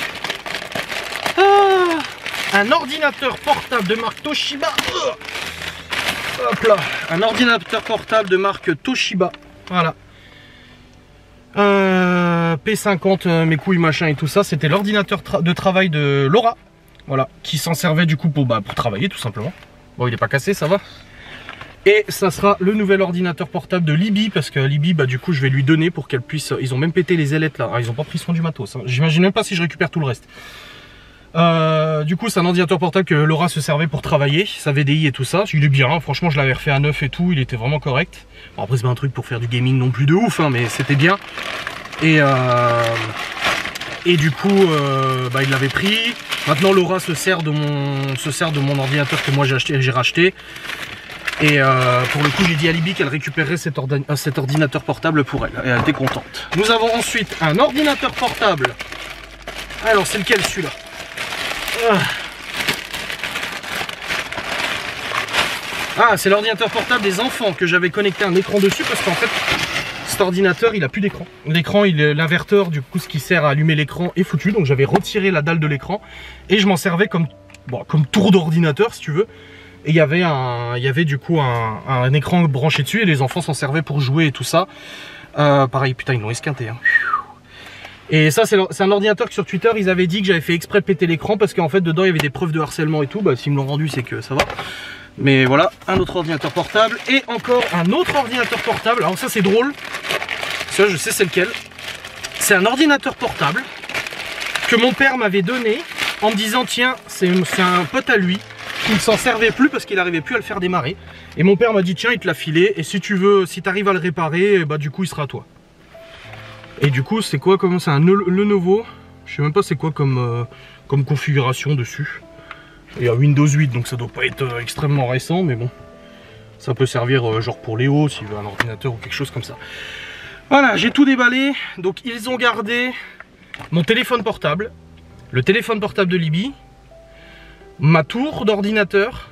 S2: un ordinateur portable de marque Toshiba. Hop là, un ordinateur portable de marque Toshiba, voilà. P50, mes couilles machin et tout ça, c'était l'ordinateur de travail de Laura. Voilà, qui s'en servait du coup pour travailler tout simplement. Bon, il est pas cassé, ça va. Et ça sera le nouvel ordinateur portable de Libby, parce que Libby, du coup, je vais lui donner pour qu'elle puisse... Ils ont même pété les ailettes là. Ah, ils ont pas pris soin du matos. Hein. J'imagine même pas si je récupère tout le reste. Du coup, c'est un ordinateur portable que Laura se servait pour travailler, sa VDI et tout ça. Il est bien, franchement, je l'avais refait à neuf et tout. Il était vraiment correct. Bon, après, c'est pas un truc pour faire du gaming non plus de ouf, hein, mais c'était bien. Et du coup, il l'avait pris. Maintenant, Laura se sert de mon ordinateur que moi j'ai racheté. Et pour le coup, j'ai dit à Libby qu'elle récupérerait cet ordinateur portable pour elle. Et elle était contente. Nous avons ensuite un ordinateur portable. Alors, c'est lequel celui-là? Ah, c'est l'ordinateur portable des enfants que j'avais connecté un écran dessus parce qu'en fait, cet ordinateur, il a plus d'écran. L'écran, l'inverteur, du coup, ce qui sert à allumer l'écran est foutu. Donc, j'avais retiré la dalle de l'écran et je m'en servais comme tour d'ordinateur, si tu veux. Et il y avait du coup un écran branché dessus et les enfants s'en servaient pour jouer et tout ça. Pareil, putain, ils l'ont esquinté. Hein. Et ça, c'est un ordinateur que sur Twitter, ils avaient dit que j'avais fait exprès de péter l'écran parce qu'en fait, dedans, il y avait des preuves de harcèlement et tout. S'ils me l'ont rendu, c'est que ça va. Mais voilà, un autre ordinateur portable et encore un autre ordinateur portable. Alors ça, c'est drôle. Ça, je sais c'est lequel. C'est un ordinateur portable que mon père m'avait donné en me disant, tiens, c'est un pote à lui qui ne s'en servait plus parce qu'il n'arrivait plus à le faire démarrer. Et mon père m'a dit, tiens, il te l'a filé et si tu veux, si tu arrives à le réparer, du coup, il sera à toi. Et du coup, c'est quoi comme c'est un Lenovo. Je sais même pas c'est quoi comme configuration dessus. Il y a Windows 8, donc ça doit pas être extrêmement récent, mais bon. Ça peut servir genre pour Léo, s'il veut un ordinateur ou quelque chose comme ça. Voilà, j'ai tout déballé. Donc ils ont gardé mon téléphone portable, le téléphone portable de Libby, ma tour d'ordinateur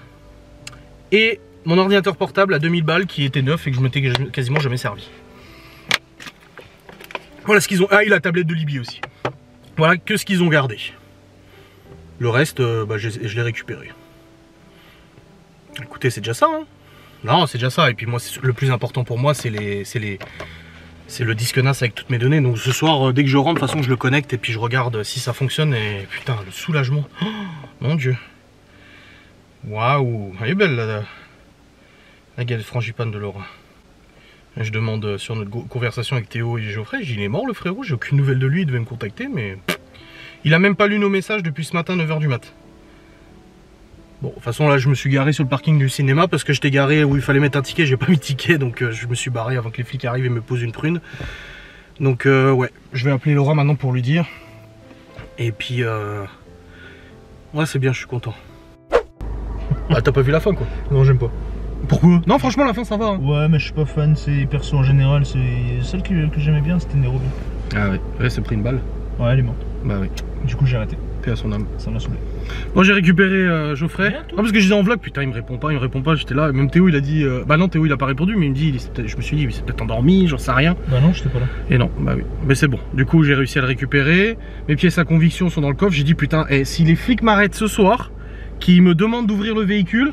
S2: et mon ordinateur portable à 2000 balles qui était neuf et que je m'étais quasiment jamais servi. Voilà ce qu'ils ont. Ah, et la tablette de Libby aussi. Voilà que ce qu'ils ont gardé. Le reste, je l'ai récupéré. Écoutez, c'est déjà ça. Hein. Non, c'est déjà ça. Et puis moi, le plus important pour moi, c'est le disque NAS avec toutes mes données. Donc ce soir, dès que je rentre, de toute façon, je le connecte et puis je regarde si ça fonctionne. Et putain, le soulagement. Oh, mon Dieu. Waouh. Elle est belle, la galette frangipane de Laura. Je demande sur notre conversation avec Théo et Geoffrey, il est mort le frérot, j'ai aucune nouvelle de lui, il devait me contacter, mais il a même pas lu nos messages depuis ce matin 9 h du mat. Bon, de toute façon là je me suis garé sur le parking du cinéma parce que j'étais garé où il fallait mettre un ticket, j'ai pas mis de ticket, donc je me suis barré avant que les flics arrivent et me posent une prune. Donc ouais, je vais appeler Laura maintenant pour lui dire. Et puis ouais c'est bien, je suis content. Ah t'as pas vu la fin quoi? Non j'aime pas. Pourquoi? Non franchement la fin ça va hein.
S4: Ouais mais je suis pas fan, c'est perso en général, c'est celle que j'aimais bien c'était Nairobi.
S2: Ah ouais, ouais c'est pris une balle.
S4: Ouais elle est morte.
S2: Bah oui.
S4: Du coup j'ai arrêté.
S2: Paix à son âme.
S4: Ça m'a saoulé.
S2: Bon j'ai récupéré Geoffrey. Non parce que je disais en vlog, putain il me répond pas, j'étais là, même Théo il a dit, bah non Théo il a pas répondu mais il me dit, je me suis dit il s'est peut-être endormi, j'en sais rien.
S4: Bah non j'étais pas là.
S2: Et non, bah oui, mais c'est bon, du coup j'ai réussi à le récupérer, mes pièces à conviction sont dans le coffre, j'ai dit putain, si les flics m'arrêtent ce soir, qui me demandent d'ouvrir le véhicule,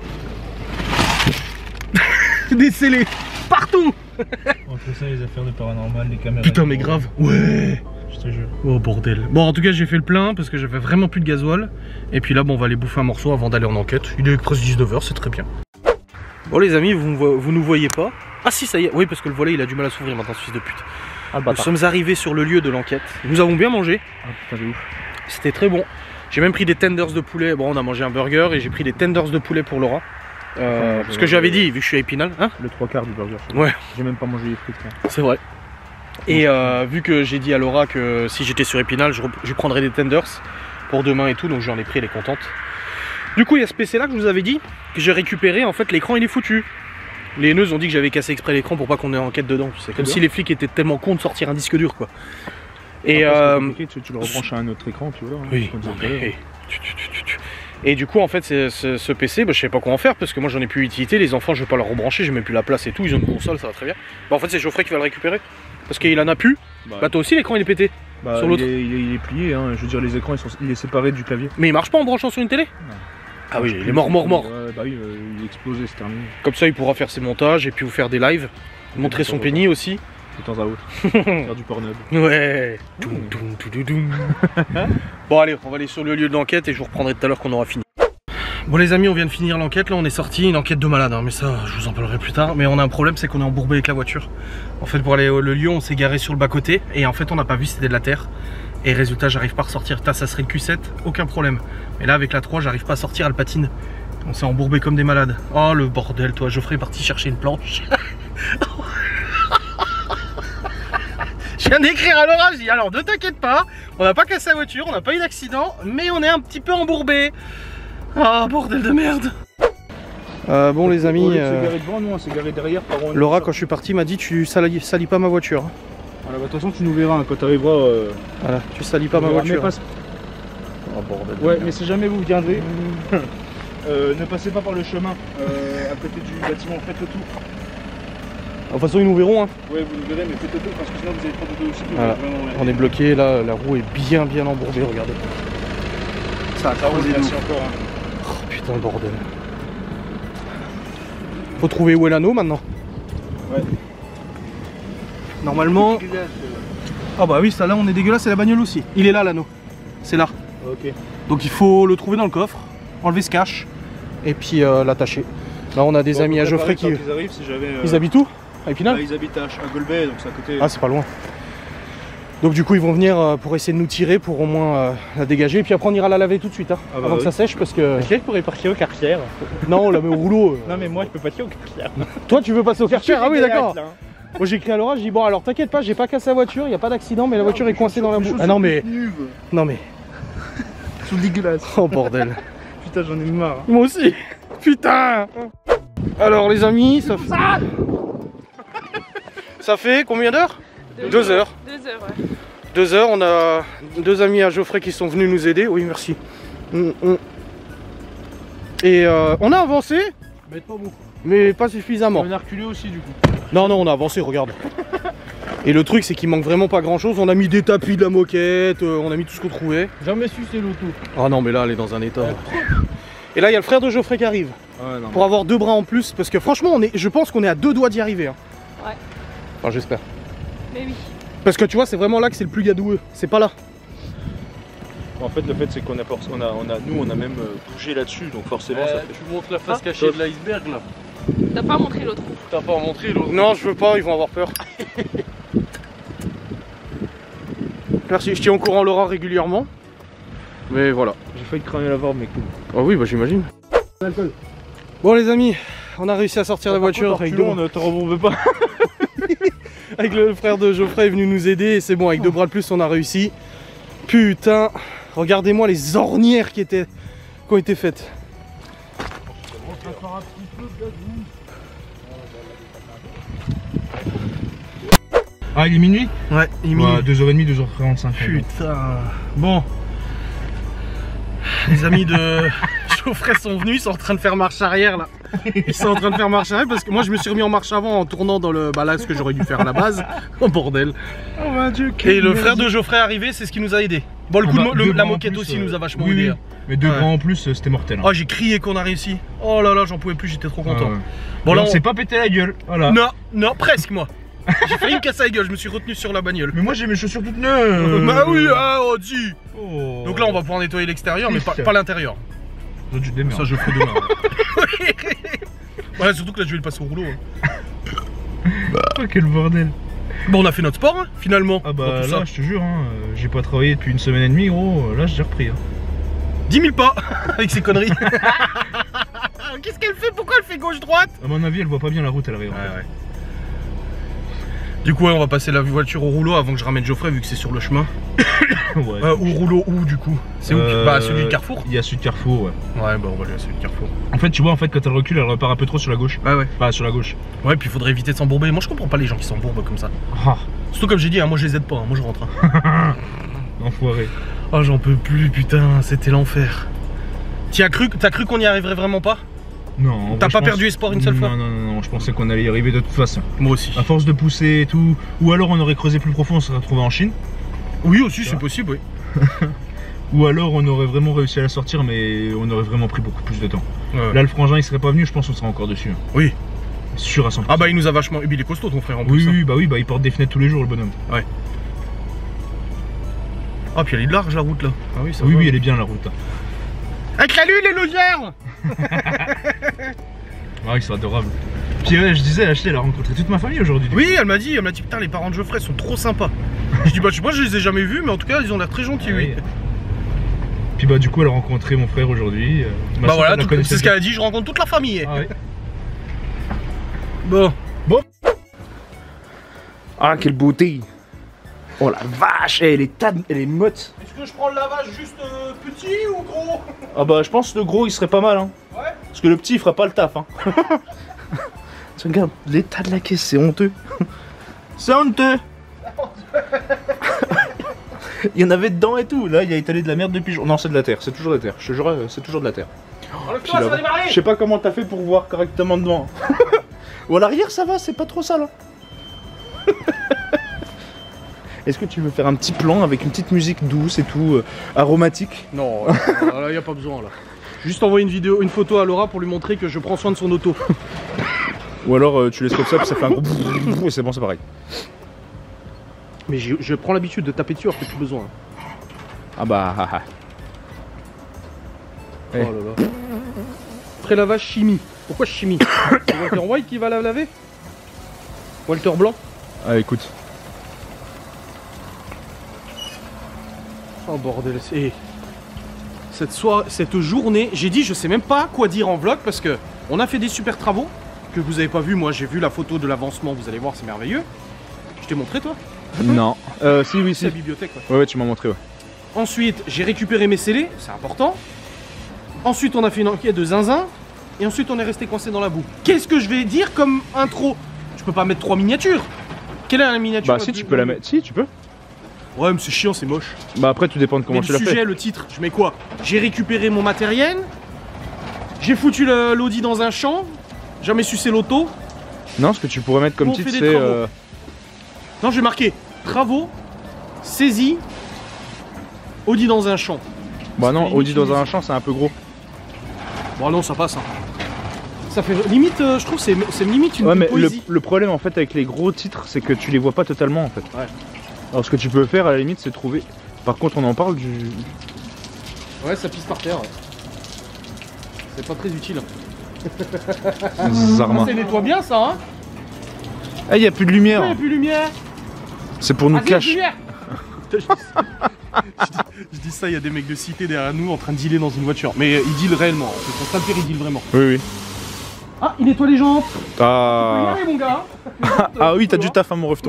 S2: des scellés partout.
S4: Entre ça les affaires de paranormal, les caméras.
S2: Putain mais grave. Ouais.
S4: Je te jure.
S2: Oh bordel. Bon en tout cas j'ai fait le plein parce que j'avais vraiment plus de gasoil. Et puis là bon on va aller bouffer un morceau avant d'aller en enquête. Il est presque 19 h, c'est très bien. Bon les amis, vous nous voyez pas. Ah si ça y est, oui parce que le volet il a du mal à s'ouvrir maintenant ce fils de pute. Ah, nous sommes arrivés sur le lieu de l'enquête. Nous avons bien mangé.
S4: Ah putain de ouf.
S2: C'était très bon. J'ai même pris des tenders de poulet. Bon on a mangé un burger et j'ai pris des tenders de poulet pour Laura. Ce que j'avais dit, vu que je suis à Épinal, hein.
S4: Le 3/4 du burger.
S2: Ouais.
S4: J'ai même pas mangé les frites.
S2: C'est vrai. Et vu que j'ai dit à Laura que si j'étais sur Épinal, je prendrais des tenders pour demain et tout, donc j'en ai pris, elle est contente. Du coup, il y a ce PC là que je vous avais dit, que j'ai récupéré, en fait l'écran il est foutu. Les haineuses ont dit que j'avais cassé exprès l'écran pour pas qu'on ait enquête dedans. C'est comme si les flics étaient tellement cons de sortir un disque dur quoi. Et
S4: tu le rebranches à un autre écran, puis voilà.
S2: oui.
S4: Comme ça, tout à l'heure.
S2: Et du coup, en fait, ce PC, bah, je sais pas quoi en faire parce que moi j'en ai plus utilité. Les enfants, je vais pas leur rebrancher, j'ai même plus la place et tout. Ils ont une console, ça va très bien. Bah, en fait, c'est Geoffrey qui va le récupérer parce qu'il en a plus. Bah, toi aussi, l'écran il est pété.
S4: Bah,
S2: sur l'autre.
S4: il est plié, hein. Je veux dire, les écrans il est séparé du clavier.
S2: Mais il marche pas en branchant sur une télé?
S4: Non.
S2: Ah oui, il est mort.
S4: Ouais, bah oui, il est explosé, c'est terminé.
S2: Comme ça, il pourra faire ses montages et puis vous faire des lives. Montrer son pénis aussi.
S4: De temps à autre. Faire du Pornhub.
S2: Ouais. Bon, allez, on va aller sur le lieu de l'enquête et je vous reprendrai tout à l'heure qu'on aura fini. Bon les amis, on vient de finir l'enquête, là on est sorti, une enquête de malade, hein, mais ça je vous en parlerai plus tard. Mais on a un problème, c'est qu'on est embourbé avec la voiture. En fait pour aller au lieu, on s'est garé sur le bas-côté et en fait on n'a pas vu c'était de la terre. Et résultat, j'arrive pas à ressortir. Ça serait le Q7, aucun problème. Mais là avec la 3, j'arrive pas à sortir, elle patine. On s'est embourbé comme des malades. Oh le bordel, toi, Geoffrey est parti chercher une planche. Je viens d'écrire à Laura, je dis alors ne t'inquiète pas, on n'a pas cassé la voiture, on n'a pas eu d'accident, mais on est un petit peu embourbé. Ah, bordel de merde. Bon les amis,
S4: C'est garé devant, nous on s'est garé derrière.
S2: Laura quand je suis parti m'a dit tu salis pas ma voiture.
S4: Voilà, bah, de toute façon tu nous verras hein, quand tu arriveras.
S2: Voilà, tu salis pas ma voiture.
S4: Oh, bordel. Ouais, mais si jamais vous viendrez, ne passez pas par le chemin à côté du bâtiment, faites le tour.
S2: De toute façon ils nous verront hein.
S4: Ouais, vous nous verrez, mais faites le tour parce que sinon vous allez prendre de dos aussi.
S2: Voilà. On est bloqué, là la roue est bien embourbée, regardez. Ça a creusé
S4: encore. Hein.
S2: Oh putain le bordel. Faut trouver où est l'anneau maintenant.
S4: Ouais.
S2: Normalement. Ah bah oui, ça là on est dégueulasse, c'est la bagnole aussi. Il est là l'anneau. C'est là.
S4: Ok.
S2: Donc il faut le trouver dans le coffre, enlever ce cache et puis l'attacher. Là on a des amis à Geoffrey qui.
S4: Ils arrivent, si j'avais.
S2: Ils habitent où? À Épinal?
S4: Ils habitent à Golbet, donc c'est à côté.
S2: Ah c'est pas loin. Donc du coup ils vont venir pour essayer de nous tirer pour au moins la dégager et puis après on ira la laver tout de suite hein, avant que ça sèche parce que...
S5: Je pourrais partir au Karcher.
S2: Non on la met au rouleau.
S5: Non mais moi je peux passer au Karcher.
S2: Toi tu veux passer au Karcher? Ah oui d'accord. Moi j'ai écrit à Laura, j'ai dit bon alors t'inquiète pas, j'ai pas cassé la voiture, il n'y a pas d'accident mais la voiture est coincée dans la boue. Ah non mais... Non mais...
S4: Ils sont dégueulasses.
S2: Oh bordel.
S4: Putain j'en ai marre.
S2: Moi aussi. Putain. Alors les amis, ça fait combien d'heures? 2 heures.
S3: 2 heures, ouais.
S2: 2 heures, on a 2 amis à Geoffrey qui sont venus nous aider. Oui, merci. Et on a avancé,
S4: Mais pas beaucoup.
S2: mais pas suffisamment.
S4: On a reculé aussi du coup.
S2: Non, non, on a avancé, regarde. Et le truc, c'est qu'il manque vraiment pas grand chose. On a mis des tapis de la moquette, on a mis tout ce qu'on trouvait.
S4: Jamais su c'est l'auto.
S2: Ah non, mais là, elle est dans un état. Et là, il y a le frère de Geoffrey qui arrive.
S4: Ouais, non,
S2: pour avoir 2 bras en plus. Parce que franchement, je pense qu'on est à 2 doigts d'y arriver. Hein.
S3: Ouais.
S2: Enfin, j'espère.
S3: Mais oui.
S2: Parce que tu vois, c'est vraiment là que c'est le plus gadoueux. C'est pas là.
S4: En fait, le fait c'est qu'on a, nous on a même bougé là-dessus, donc forcément ça fait...
S1: Tu montres la face cachée de l'iceberg là.
S3: T'as pas montré l'autre.
S1: T'as pas montré l'autre.
S2: Non, je veux pas, ils vont avoir peur. Merci, je tiens au courant Laura régulièrement. Mais voilà.
S4: J'ai failli cramer la barbe, mais cool.
S2: Ah oui, bah j'imagine. Bon les amis, on a réussi à sortir la voiture avec
S4: on ne te rebombe pas.
S2: avec le frère de Geoffrey est venu nous aider et c'est bon, avec 2 bras de plus on a réussi. Putain, regardez-moi les ornières qui ont été faites.
S4: Ah, il est minuit?
S2: Ouais, il est minuit.
S4: 2h30, 2h45.
S2: Putain. Bon. Les amis de Geoffrey sont venus, ils sont en train de faire marche arrière là. Ils sont en train de faire marche arrière parce que moi je me suis remis en marche avant en tournant dans le... Bah là, ce que j'aurais dû faire à la base. Oh bordel.
S4: Oh mon Dieu.
S2: Et le frère de Geoffrey est arrivé, c'est ce qui nous a aidé. Bon, le coup la moquette aussi nous a vachement aidé. Hein.
S4: Mais 2 bras en plus, c'était mortel. Hein.
S2: Oh, j'ai crié qu'on a réussi. Oh là là, j'en pouvais plus, j'étais trop content.
S4: Ouais.
S2: Bon là,
S4: on s'est pas pété la gueule. Voilà.
S2: Non, non, presque moi. J'ai failli me casser la gueule, je me suis retenu sur la bagnole.
S4: Mais moi j'ai mes chaussures toutes neuves.
S2: Bah oui, ah, oh, dis.
S4: Oh.
S2: Donc là, on va pouvoir nettoyer l'extérieur, mais pas l'intérieur. Ça, je ferai demain. Ouais, surtout que là, je vais le passer au rouleau. Hein.
S4: Oh, quel bordel.
S2: Bon, on a fait notre sport, hein, finalement.
S4: Ah bah là, je te jure, hein, j'ai pas travaillé depuis 1 semaine et demie, gros. Là, j'ai repris. Hein.
S2: 10 000 pas avec ces conneries. Qu'est-ce qu'elle fait? Pourquoi elle fait gauche-droite?
S4: À mon avis, elle voit pas bien la route, elle arrive.
S2: Ouais. Du coup, ouais, on va passer la voiture au rouleau avant que je ramène Geoffrey vu que c'est sur le chemin.
S5: Ouais.
S2: Au rouleau où du coup? C'est où? Bah celui du Carrefour.
S5: Il y a celui de Carrefour, ouais.
S2: Ouais, bah on va aller à celui de Carrefour.
S5: En fait, tu vois, quand elle recule, elle repart un peu trop sur la gauche.
S2: Ouais, ouais.
S5: Pas sur la gauche.
S2: Ouais, puis il faudrait éviter de s'embourber. Moi je comprends pas les gens qui s'embourbent comme ça.
S5: Ah,
S2: Surtout comme j'ai dit, hein, moi je les aide pas, hein, moi je rentre. Hein.
S5: enfoiré.
S2: Oh j'en peux plus, putain, c'était l'enfer. T'as cru qu'on y arriverait vraiment pas?
S5: Non.
S2: T'as pas perdu espoir une seule fois?
S5: Non, je pensais qu'on allait y arriver de toute façon.
S2: Moi aussi.
S5: À force de pousser et tout. Ou alors on aurait creusé plus profond, on serait retrouvé en Chine.
S2: Oui aussi, c'est possible, oui.
S5: Ou alors on aurait vraiment réussi à la sortir, mais on aurait vraiment pris beaucoup plus de temps.
S2: Ouais.
S5: Là, le frangin il serait pas venu, je pense qu'on serait encore dessus.
S2: Oui.
S5: Sûr à 100%.
S2: Ah bah il nous a vachement... Il est costaud ton frère en plus.
S5: Oui, bah il porte des fenêtres tous les jours le bonhomme.
S2: Ouais. Ah puis elle est large la route là. Ah oui, ça va.
S5: Oui, elle est bien la route.
S2: Avec la lune et l'audière.
S5: Ouais, c'est adorable. Puis ouais, je disais, Ashley, elle a rencontré toute ma famille aujourd'hui.
S2: Oui, elle m'a dit putain les parents de Geoffrey sont trop sympas. Je dis bah je sais pas, je les ai jamais vus mais en tout cas ils ont l'air très gentils, oui.
S5: Puis bah du coup elle a rencontré mon frère aujourd'hui.
S2: Bah voilà, c'est ce qu'elle a dit, je rencontre toute la famille.
S5: Ah ouais.
S2: Bon.
S4: Ah, quelle beauté! Oh la vache, elle est motte.
S2: Est-ce que je prends le lavage juste petit ou gros?
S4: Ah bah je pense que le gros il serait pas mal hein.
S2: Ouais.
S4: Parce que le petit il fera pas le taf hein. Tu regardes l'état de la caisse, c'est honteux. C'est honteux. Il y en avait dedans et tout, là il a étalé de la merde depuis jour. Non c'est de la terre, c'est toujours de la terre, je te jure c'est toujours de la terre. Puis
S2: Ça
S4: là,
S2: va démarrer.
S4: je sais pas comment t'as fait pour voir correctement devant. Ou à l'arrière ça va, c'est pas trop sale hein. Est-ce que tu veux faire un petit plan avec une petite musique douce et tout, aromatique?
S2: Non, là y a pas besoin là. Juste envoyer une photo à Laura pour lui montrer que je prends soin de son auto.
S4: Ou alors tu laisses comme ça puis ça fait un gros et c'est bon, c'est pareil.
S2: Mais je prends l'habitude de taper dessus alors que plus besoin.
S4: Ah bah
S2: Oh là là. Pré-lavage chimie. Pourquoi chimie? C'est Walter White qui va la laver? Walter Blanc?
S4: Ah écoute.
S2: Oh bordel, c'est... Cette journée, j'ai dit je sais même pas quoi dire en vlog parce que on a fait des super travaux que vous avez pas vu. Moi j'ai vu la photo de l'avancement, vous allez voir, c'est merveilleux. Je t'ai montré toi?
S4: Non. Si oui
S2: C'est
S4: si.
S2: la bibliothèque ouais.
S4: Ouais tu m'as montré ouais.
S2: Ensuite j'ai récupéré mes scellés, c'est important. Ensuite on a fait une enquête de zinzin. Et ensuite on est resté coincé dans la boue. Qu'est-ce que je vais dire comme intro? Je peux pas mettre 3 miniatures. Quelle est la miniature?
S4: Bah si tu peux la mettre. Si tu peux.
S2: Ouais mais c'est chiant, c'est moche.
S4: Bah après tout dépend de comment
S2: Mais
S4: tu
S2: le
S4: l'as
S2: sujet,
S4: fait.
S2: le titre, je mets quoi? J'ai récupéré mon matériel. J'ai foutu l'Audi dans un champ. Jamais sucé l'auto.
S4: Non, ce que tu pourrais mettre comme
S2: On
S4: titre
S2: fait des
S4: c'est
S2: travaux. Non, je vais marquer travaux, saisie, Audi dans un champ.
S4: Bah non,
S2: limite
S4: Audi dans
S2: une
S4: un champ c'est un peu gros.
S2: Bon non, ça passe. Hein. Ça fait limite, je trouve, c'est limite une
S4: Ouais mais
S2: poésie.
S4: le problème en fait avec les gros titres c'est que tu les vois pas totalement en fait.
S2: Ouais.
S4: Alors ce que tu peux faire à la limite c'est trouver. Par contre on en parle du.
S2: Ouais, ça pisse par terre. Ouais. C'est pas très utile.
S4: Zarma.
S2: Ça nettoie bien ça, hein?
S4: Ah y a plus de
S2: Il n'y a
S4: lumière.
S2: plus de lumière.
S4: C'est pour nous
S2: Ah, il y a plus de
S4: cacher.
S2: lumière. Je dis ça, il y a des mecs de cité derrière nous en train de dealer dans une voiture. Mais ils dealent réellement. On peut constater, ils dealent vraiment.
S4: Oui oui.
S2: Ah, il nettoie les jantes.
S4: Ah.
S2: Regardez mon gars.
S4: Ah oui t'as du taf à mon refton.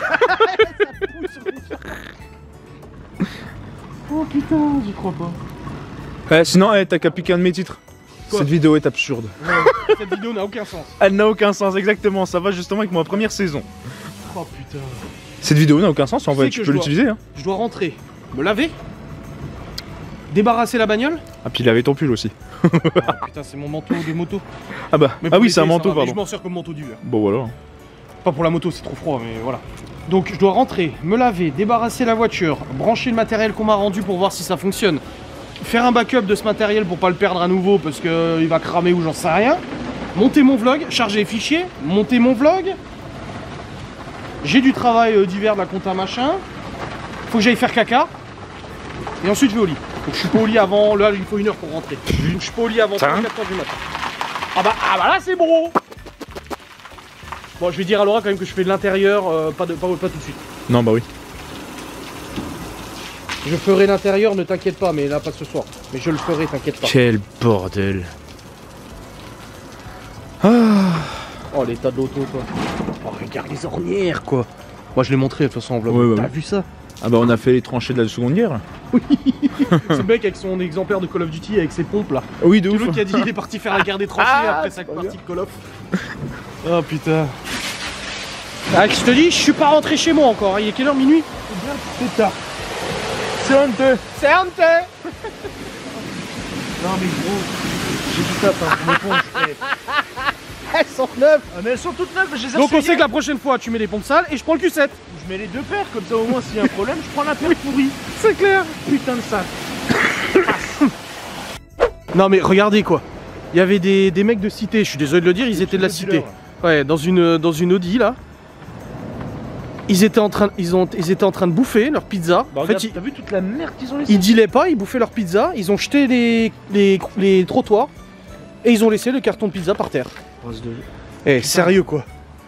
S2: Oh putain, j'y crois pas.
S4: Sinon t'as qu'à piquer un de mes titres.
S2: Quoi?
S4: Cette vidéo est absurde.
S2: Cette vidéo n'a aucun sens.
S4: Elle n'a aucun sens exactement, ça va justement avec ma première saison.
S2: Oh putain.
S4: Cette vidéo n'a aucun sens, en vrai
S2: sais
S4: tu
S2: que
S4: peux
S2: je dois-
S4: l'utiliser hein.
S2: Je dois rentrer, me laver, débarrasser la bagnole.
S4: Ah puis il avait ton pull aussi.
S2: Ah putain, c'est mon manteau de moto.
S4: Ah bah,
S2: Mais
S4: ah
S2: pour
S4: oui c'est un
S2: l'été, ça
S4: manteau
S2: va, mais Je
S4: pardon.
S2: m'en sers comme manteau d'hiver.
S4: Bon voilà.
S2: Pas pour la moto, c'est trop froid, mais voilà. Donc je dois rentrer, me laver, débarrasser la voiture, brancher le matériel qu'on m'a rendu pour voir si ça fonctionne, faire un backup de ce matériel pour pas le perdre à nouveau parce qu'il va cramer ou j'en sais rien, monter mon vlog, charger les fichiers, monter mon vlog. J'ai du travail d'hiver de la compta machin. Faut que j'aille faire caca. Et ensuite je vais au lit. Donc je suis pas au lit avant, là il faut 1 heure pour rentrer. Je suis pas au lit avant 3-4 heures du matin. Ah bah là c'est bon. Bon, je vais dire à Laura quand même que je fais de l'intérieur, pas tout de suite.
S4: Non bah oui.
S2: Je ferai l'intérieur, ne t'inquiète pas, mais là pas ce soir. Mais je le ferai, t'inquiète pas.
S4: Quel bordel.
S2: Oh l'état de l'auto quoi. Oh regarde les ornières quoi. Moi je l'ai montré de toute façon en vlog.
S5: Ouais,
S2: T'as
S5: ouais.
S2: vu ça?
S5: Ah bah on a fait les tranchées de la Seconde Guerre.
S2: Ce mec avec son exemplaire de Call of Duty avec ses pompes là.
S5: Oui, de
S2: C'est
S5: ouf.
S2: l'autre qui a dit il est parti faire la guerre des tranchées après sa partie de Call of. Oh putain. Ah, je te dis, je suis pas rentré chez moi encore. Il est quelle heure, minuit?
S4: C'est tard. C'est honteux.
S2: C'est honteux.
S4: Non mais gros, j'ai du taf, hein, mes ponches.
S2: Elles sont neuves.
S4: Ah mais elles sont toutes neuves, je les ai
S2: Donc on
S4: reçues
S2: sait que
S4: hier.
S2: la prochaine fois tu mets les pompes sales et je prends le Q7.
S4: Je mets les deux paires, comme ça au moins s'il y a un problème, je prends la paire pourrie.
S2: C'est clair.
S4: Putain de sac.
S2: Non mais regardez quoi. Il y avait des mecs de cité, je suis désolé de le dire, ils étaient de la cité. Ouais, dans une Audi là. Ils étaient en train de bouffer leur pizza.
S4: Bah,
S2: En fait,
S4: regarde, t'as vu toute la merde qu'ils ont laissée?
S2: ils dealaient pas, ils bouffaient leur pizza, ils ont jeté les trottoirs et ils ont laissé le carton de pizza par terre. Eh, sérieux quoi.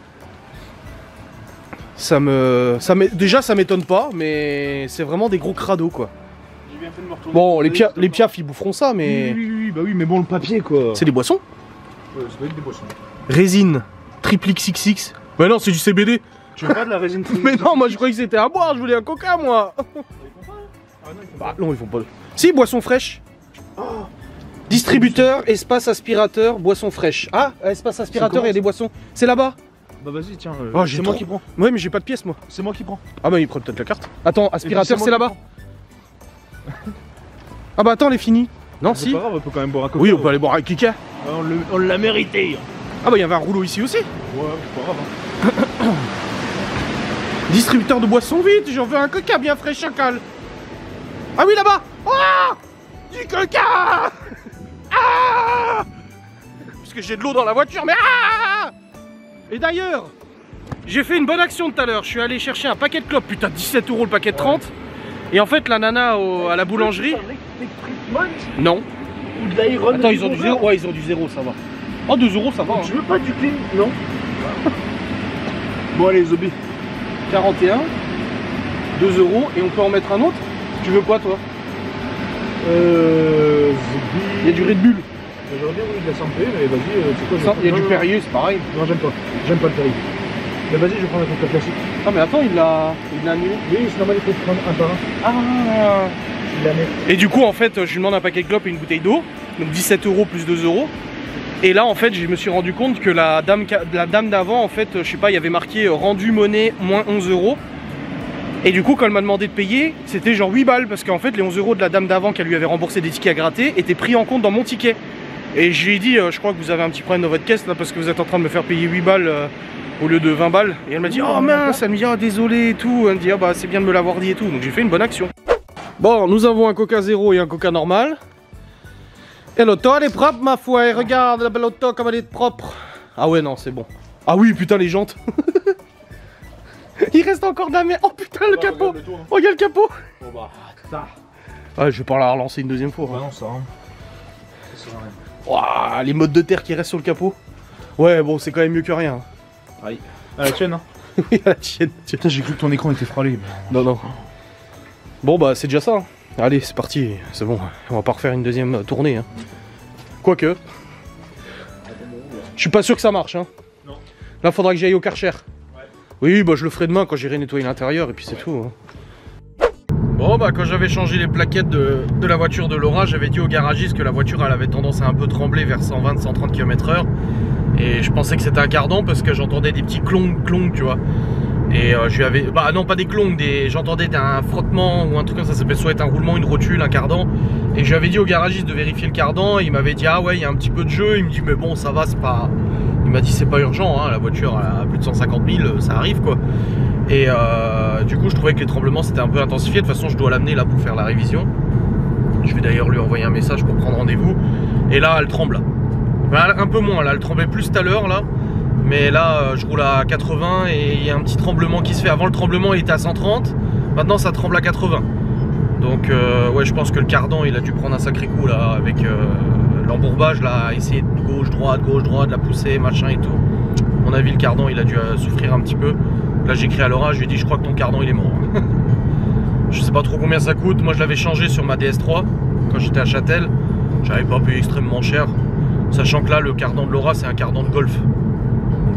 S2: Déjà ça m'étonne pas, mais c'est vraiment des gros crados quoi.
S4: J'ai bien fait de me retourner.
S2: Bon, les piafs ils boufferont ça, mais
S4: Oui, bah oui, mais bon, le papier quoi.
S2: c'est des boissons.
S4: Ouais, ça doit être des boissons.
S2: Résine, triple XXX. Mais non, c'est du CBD.
S4: Tu veux pas de la résine fine?
S2: Mais non, moi je croyais que c'était à boire, je voulais un coca moi.
S4: Ah non, ils font
S2: Bah non, ils font pas. Si, boisson fraîche. Distributeur, espace aspirateur, boisson fraîche. Ah, espace aspirateur, il y a des boissons. C'est là-bas.
S4: Bah vas-y, tiens,
S2: Oh, j'ai
S4: c'est moi
S2: trop-
S4: qui prends.
S2: Ouais, mais j'ai pas de pièce moi.
S4: C'est moi qui prends.
S2: Ah bah, il prend peut-être la carte. Attends, aspirateur,
S4: Et puis,
S2: c'est
S4: moi
S2: là-bas.
S4: qui
S2: Ah bah attends, elle est finie. Non,
S4: prends. C'est
S2: si.
S4: pas grave, on peut quand même boire un coca.
S2: Oui, on peut aller boire avec Kika.
S4: On l'a mérité.
S2: Ah bah, il y avait un rouleau ici aussi.
S4: Ouais, c'est pas grave. Hein.
S2: Distributeur de boissons, vite, j'en veux un coca bien frais, chacal. Ah oui, là-bas. Ah, du coca. Ah, parce que j'ai de l'eau dans la voiture, mais ah. Et d'ailleurs, j'ai fait une bonne action tout à l'heure. Je suis allé chercher un paquet de clopes, putain, 17 € le paquet de 30. Et en fait, la nana à la boulangerie, non.
S4: Ou de l'Iron.
S2: Attends, ils ont du zéro. Ouais, ils ont du zéro, ça va. Oh, 2 € ça va. Hein.
S4: Je veux pas du clean, non. Bon, allez, Zobi.
S2: 41, 2 € et on peut en mettre un autre. Tu veux quoi, toi?
S4: Zobi.
S2: Il y a du Red Bull.
S4: J'aurais bien voulu de la santé, mais vas-y, c'est quoi?
S2: Il y a du
S4: Non,
S2: Perrier, c'est pareil.
S4: Non, j'aime pas. J'aime pas le Perrier. Mais vas-y, je vais prendre un coca classique.
S2: Ah mais attends, il l'a annulé.
S4: Oui, c'est normal, il faut prendre un par un.
S2: Ah.
S4: Il la met.
S2: Et du coup, en fait, je lui demande un paquet de clopes et une bouteille d'eau. Donc 17 € plus 2 €. Et là, en fait, je me suis rendu compte que la dame d'avant, en fait, je sais pas, il y avait marqué rendu monnaie moins 11 €. Et du coup, quand elle m'a demandé de payer, c'était genre 8 balles. Parce qu'en fait, les 11 € de la dame d'avant qu'elle lui avait remboursé des tickets à gratter étaient pris en compte dans mon ticket. Et je lui ai dit, je crois que vous avez un petit problème dans votre caisse là parce que vous êtes en train de me faire payer 8 balles au lieu de 20 balles. Et elle m'a dit, oh mince, elle me dit, oh désolé et tout. Elle me dit, ah bah c'est bien de me l'avoir dit et tout. Donc j'ai fait une bonne action. Bon, nous avons un coca zéro et un coca normal. Et l'auto elle est propre ma foi, et regarde la belle auto comme elle est propre. Ah ouais non c'est bon. Ah oui putain les jantes. Il reste encore de la merde. Oh putain le capot. Oh y'a le capot.
S4: Bon bah, ça.
S2: Ah je vais pas la relancer une deuxième fois.
S4: Ouais, non, ça. Ça sert à rien.
S2: Ouah, les mottes de terre qui restent sur le capot. Ouais bon c'est quand même mieux que rien.
S4: Aïe. À la tienne, hein.
S2: Oui à la tienne.
S4: Putain, j'ai cru que ton écran était frôlé.
S2: Non non. Bon bah c'est déjà ça. Hein. Allez c'est parti, c'est bon. On va pas refaire une deuxième tournée. Hein. Quoique. Je suis pas sûr que ça marche. Hein.
S4: Non.
S2: Là faudra que j'aille au Karcher.
S4: Ouais.
S2: Oui bah je le ferai demain quand j'irai nettoyer l'intérieur et puis c'est tout. Hein. Bon bah quand j'avais changé les plaquettes de la voiture de Laura, j'avais dit au garagiste que la voiture elle avait tendance à un peu trembler vers 120-130 km/h. Et je pensais que c'était un cardan parce que j'entendais des petits clongs tu vois. Et je lui avais... Bah non pas des clongs, j'entendais un frottement ou un truc comme ça peut soit être un roulement, une rotule, un cardan. Et je lui avais dit au garagiste de vérifier le cardan et il m'avait dit ah ouais il y a un petit peu de jeu. Il me dit mais bon ça va c'est pas... Il m'a dit c'est pas urgent hein, la voiture a plus de 150 000 ça arrive quoi. Et du coup je trouvais que les tremblements c'était un peu intensifié. De toute façon je dois l'amener là pour faire la révision. Je vais d'ailleurs lui envoyer un message pour prendre rendez-vous. Et là elle tremble. Bah, un peu moins là, elle tremblait plus tout à l'heure là. Mais là je roule à 80 et il y a un petit tremblement qui se fait. Avant le tremblement il était à 130. Maintenant ça tremble à 80. Donc ouais je pense que le cardan il a dû prendre un sacré coup là avec l'embourbage là, essayer de gauche droite, la pousser machin et tout. À mon avis le cardan il a dû souffrir un petit peu. Là j'ai écrit à Laura, je lui ai dit je crois que ton cardan il est mort. Je sais pas trop combien ça coûte. Moi je l'avais changé sur ma DS3 quand j'étais à Châtel. J'avais pas payé extrêmement cher. Sachant que là le cardan de Laura c'est un cardan de golf. Donc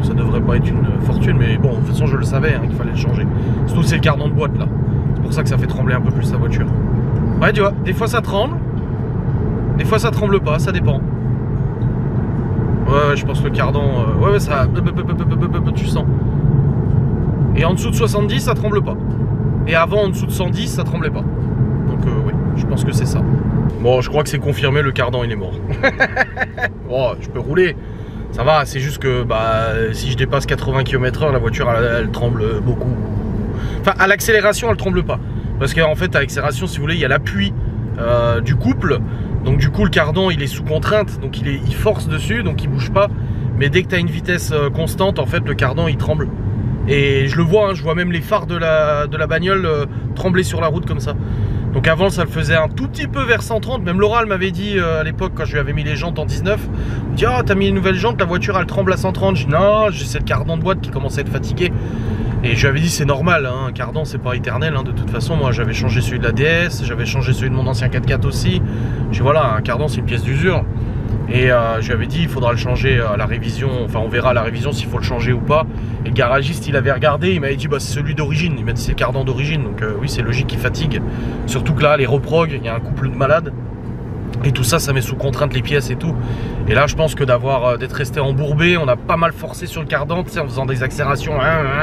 S2: ça devrait pas être une fortune, mais bon, de toute façon je le savais hein, qu'il fallait le changer. Surtout c'est le cardan de boîte là, c'est pour ça que ça fait trembler un peu plus sa voiture. Ouais tu vois, des fois ça tremble, des fois ça tremble pas, ça dépend. Ouais, je pense que le cardan, ouais ça, tu sens. Et en dessous de 70 ça tremble pas. Et avant en dessous de 110 ça tremblait pas. Donc oui, je pense que c'est ça. Bon, je crois que c'est confirmé, le cardan il est mort. Bon, je peux rouler, ça va, c'est juste que bah, si je dépasse 80 km/h, la voiture elle tremble beaucoup. Enfin, à l'accélération elle tremble pas. Parce qu'en fait, à l'accélération, si vous voulez, il y a l'appui du couple. Donc du coup, le cardan il est sous contrainte, donc il force dessus, donc il bouge pas. Mais dès que tu as une vitesse constante, en fait, le cardan il tremble. Et je le vois, hein, je vois même les phares de la bagnole trembler sur la route comme ça. Donc avant ça le faisait un tout petit peu vers 130, même Laura elle m'avait dit à l'époque quand je lui avais mis les jantes en 19, elle me dit ah t'as mis une nouvelle jante, la voiture elle tremble à 130, je dis non, c'est le cardan de boîte qui commençait à être fatigué. Et je lui avais dit c'est normal, hein, un cardan c'est pas éternel, hein, de toute façon moi j'avais changé celui de la DS, j'avais changé celui de mon ancien 4x4 aussi, je dis voilà un cardan c'est une pièce d'usure. Et je lui avais dit il faudra le changer à la révision, enfin on verra à la révision s'il faut le changer ou pas. Et le garagiste il avait regardé, il m'avait dit bah c'est celui d'origine, il m'a dit c'est le cardan d'origine, donc oui c'est logique qu'il fatigue. Surtout que là les reprog, il y a un couple de malades. Et tout ça, ça met sous contrainte les pièces et tout. Et là je pense que d'être resté embourbé, on a pas mal forcé sur le cardan, tu sais, en faisant des accélérations.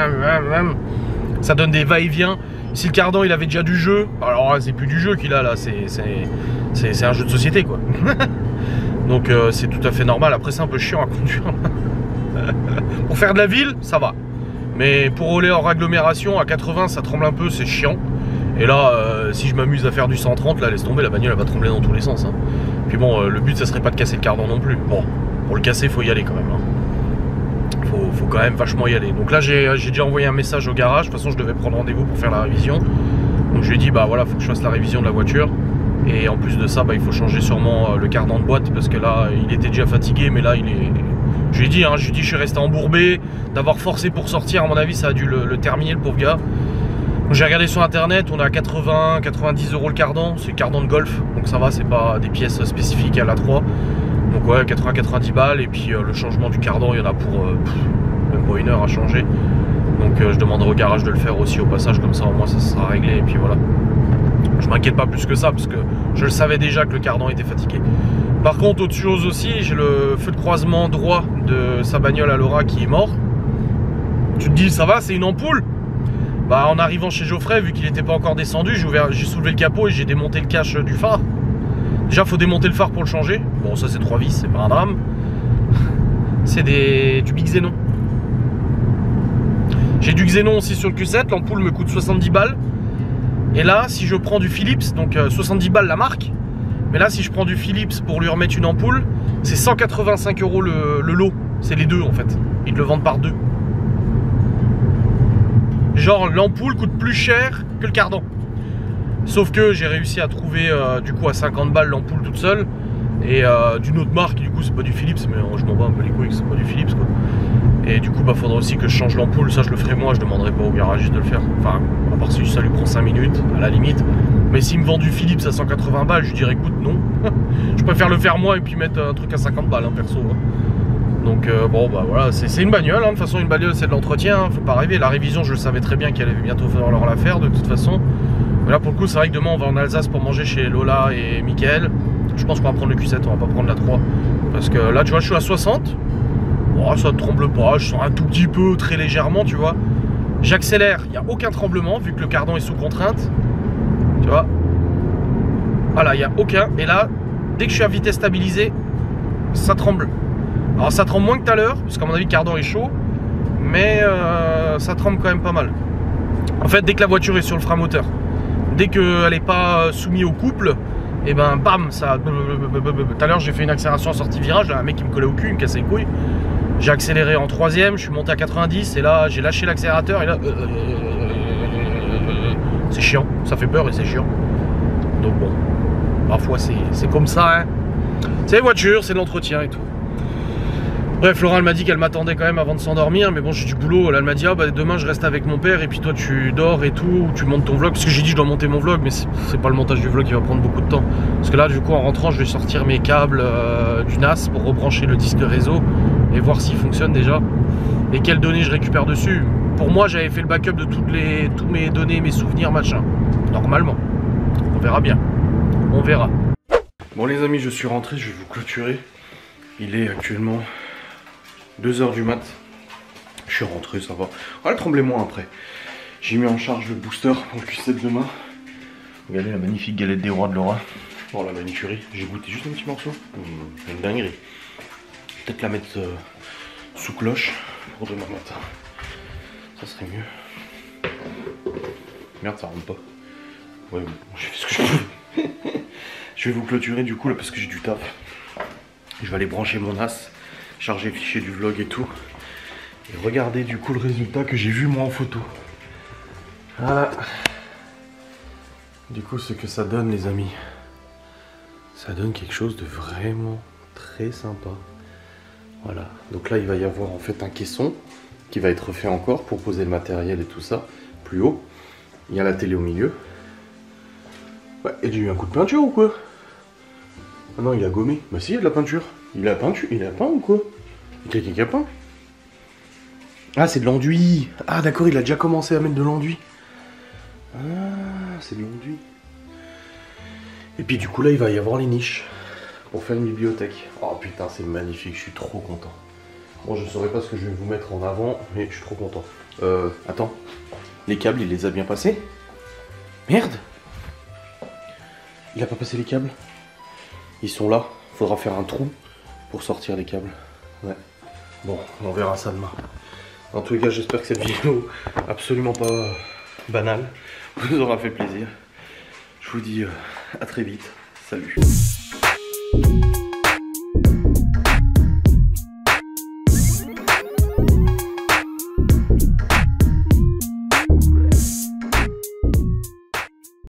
S2: Ça donne des va-et-vient. Si le cardan il avait déjà du jeu, alors c'est plus du jeu qu'il a là, c'est un jeu de société quoi. Donc c'est tout à fait normal. Après c'est un peu chiant à conduire. Pour faire de la ville, ça va. Mais pour rouler hors agglomération, à 80 ça tremble un peu, c'est chiant. Et là, si je m'amuse à faire du 130, là laisse tomber, la bagnole elle va trembler dans tous les sens. Hein. Puis bon, le but ça serait pas de casser le cardan non plus. Bon, pour le casser, faut y aller quand même. Hein. Faut quand même vachement y aller. Donc là j'ai déjà envoyé un message au garage. De toute façon je devais prendre rendez-vous pour faire la révision. Donc je lui ai dit bah voilà, faut que je fasse la révision de la voiture. Et en plus de ça, bah, il faut changer sûrement le cardan de boîte parce que là, il était déjà fatigué, mais là, il est... Je lui ai dit, je suis resté embourbé, d'avoir forcé pour sortir, à mon avis, ça a dû le terminer, le pauvre gars. J'ai regardé sur internet, on est à 80-90 € le cardan, c'est le cardan de golf, donc ça va, c'est pas des pièces spécifiques à l'A3. Donc ouais, 80-90 balles, et puis le changement du cardan, il y en a pour même pas 1 heure à changer. Donc je demanderai au garage de le faire aussi au passage, comme ça au moins ça sera réglé, et puis voilà. Je m'inquiète pas plus que ça parce que je le savais déjà que le cardan était fatigué. Par contre, autre chose aussi, j'ai le feu de croisement droit de sa bagnole à Laura qui est mort. Tu te dis ça va, c'est une ampoule? Bah en arrivant chez Geoffrey, vu qu'il n'était pas encore descendu, j'ai soulevé le capot et j'ai démonté le cache du phare. Déjà faut démonter le phare pour le changer. Bon ça c'est 3 vis, c'est pas un drame. C'est du Big Xenon. J'ai du Xenon aussi sur le Q7, l'ampoule me coûte 70 balles. Et là, si je prends du Philips, donc 70 balles la marque, mais là, si je prends du Philips pour lui remettre une ampoule, c'est 185 € le lot. C'est les deux en fait. Ils le vendent par deux. Genre, l'ampoule coûte plus cher que le cardan. Sauf que j'ai réussi à trouver du coup à 50 balles l'ampoule toute seule. Et d'une autre marque, du coup, c'est pas du Philips, mais je m'en bats un peu les couilles que c'est pas du Philips quoi. Et du coup, bah, faudra aussi que je change l'ampoule. Ça, je le ferai moi, je demanderai pas au garagiste de le faire. Enfin, à part si ça lui prend 5 minutes, à la limite. Mais s'il me vend du Philips à 180 balles, je dirais écoute, non. Je préfère le faire moi et puis mettre un truc à 50 balles, hein, perso. Hein. Donc, bon, bah voilà, c'est une bagnole. Hein. De toute façon, une bagnole, c'est de l'entretien. Hein. Faut pas rêver. La révision, je le savais très bien qu'elle allait bientôt falloir la faire, de toute façon. Mais là, pour le coup, c'est vrai que demain, on va en Alsace pour manger chez Lola et Mickaël. Je pense qu'on va prendre le Q7, on va pas prendre la 3. Parce que là, tu vois, je suis à 60. Oh, ça ne tremble pas, je sens un tout petit peu, très légèrement, tu vois. J'accélère, il n'y a aucun tremblement, vu que le cardan est sous contrainte. Tu vois. Voilà, il n'y a aucun. Et là, dès que je suis à vitesse stabilisée, ça tremble. Alors ça tremble moins que tout à l'heure, parce qu'à mon avis, le cardan est chaud. Mais ça tremble quand même pas mal. En fait, dès que la voiture est sur le frein moteur, dès qu'elle n'est pas soumise au couple, et ben bam, ça... Tout à l'heure, j'ai fait une accélération en sortie virage, là, un mec qui me collait au cul, il me cassait les couilles. J'ai accéléré en 3ème, je suis monté à 90 et là j'ai lâché l'accélérateur et là c'est chiant, ça fait peur et c'est chiant. Donc bon, parfois c'est comme ça hein. C'est les voitures, c'est de l'entretien et tout. Bref, Laura elle m'a dit qu'elle m'attendait quand même avant de s'endormir, mais bon j'ai du boulot. Là elle m'a dit ah bah demain je reste avec mon père et puis toi tu dors et tout, ou tu montes ton vlog, parce que j'ai dit je dois monter mon vlog, mais c'est pas le montage du vlog qui va prendre beaucoup de temps. Parce que là du coup en rentrant je vais sortir mes câbles du NAS pour rebrancher le disque réseau et voir s'il fonctionne déjà. et quelles données je récupère dessus. Pour moi, j'avais fait le backup de toutes mes données, mes souvenirs, machin. Normalement. On verra bien. On verra. Bon les amis, je suis rentré, je vais vous clôturer. Il est actuellement 2 h du mat. Je suis rentré, ça va. Ah, le tremblement après. J'ai mis en charge le booster pour le Q7 demain. Regardez la magnifique galette des rois de Laura. Bon, la manucurie, j'ai goûté juste un petit morceau. Une dinguerie. Peut-être la mettre sous cloche pour demain matin. Ça serait mieux. Merde, ça rentre pas. Ouais, bon, j'ai fait ce que je veux. Je vais vous clôturer du coup là parce que j'ai du taf. Je vais aller brancher mon NAS, charger le fichier du vlog et tout. Et regarder du coup le résultat que j'ai vu moi en photo. Voilà. Du coup ce que ça donne les amis. Ça donne quelque chose de vraiment très sympa. Voilà. Donc là il va y avoir en fait un caisson qui va être fait encore pour poser le matériel et tout ça. Plus haut. Il y a la télé au milieu. Ouais, et j'ai eu un coup de peinture ou quoi? Ah non, il a gommé. Bah si, il y a de la peinture. Il a peint ou quoi? Il y a quelqu'un qui a peint? Ah, c'est de l'enduit. Ah d'accord, il a déjà commencé à mettre de l'enduit. Ah, c'est de l'enduit. Et puis du coup là, il va y avoir les niches pour faire une bibliothèque. Oh putain, c'est magnifique, je suis trop content. Bon, je saurais pas ce que je vais vous mettre en avant, mais je suis trop content. Attends. Les câbles, il les a bien passés? Merde! Il a pas passé les câbles? Ils sont là. Faudra faire un trou pour sortir les câbles. Ouais. Bon, on verra ça demain. En tout cas, j'espère que cette vidéo, absolument pas banale, vous aura fait plaisir. Je vous dis à très vite. Salut.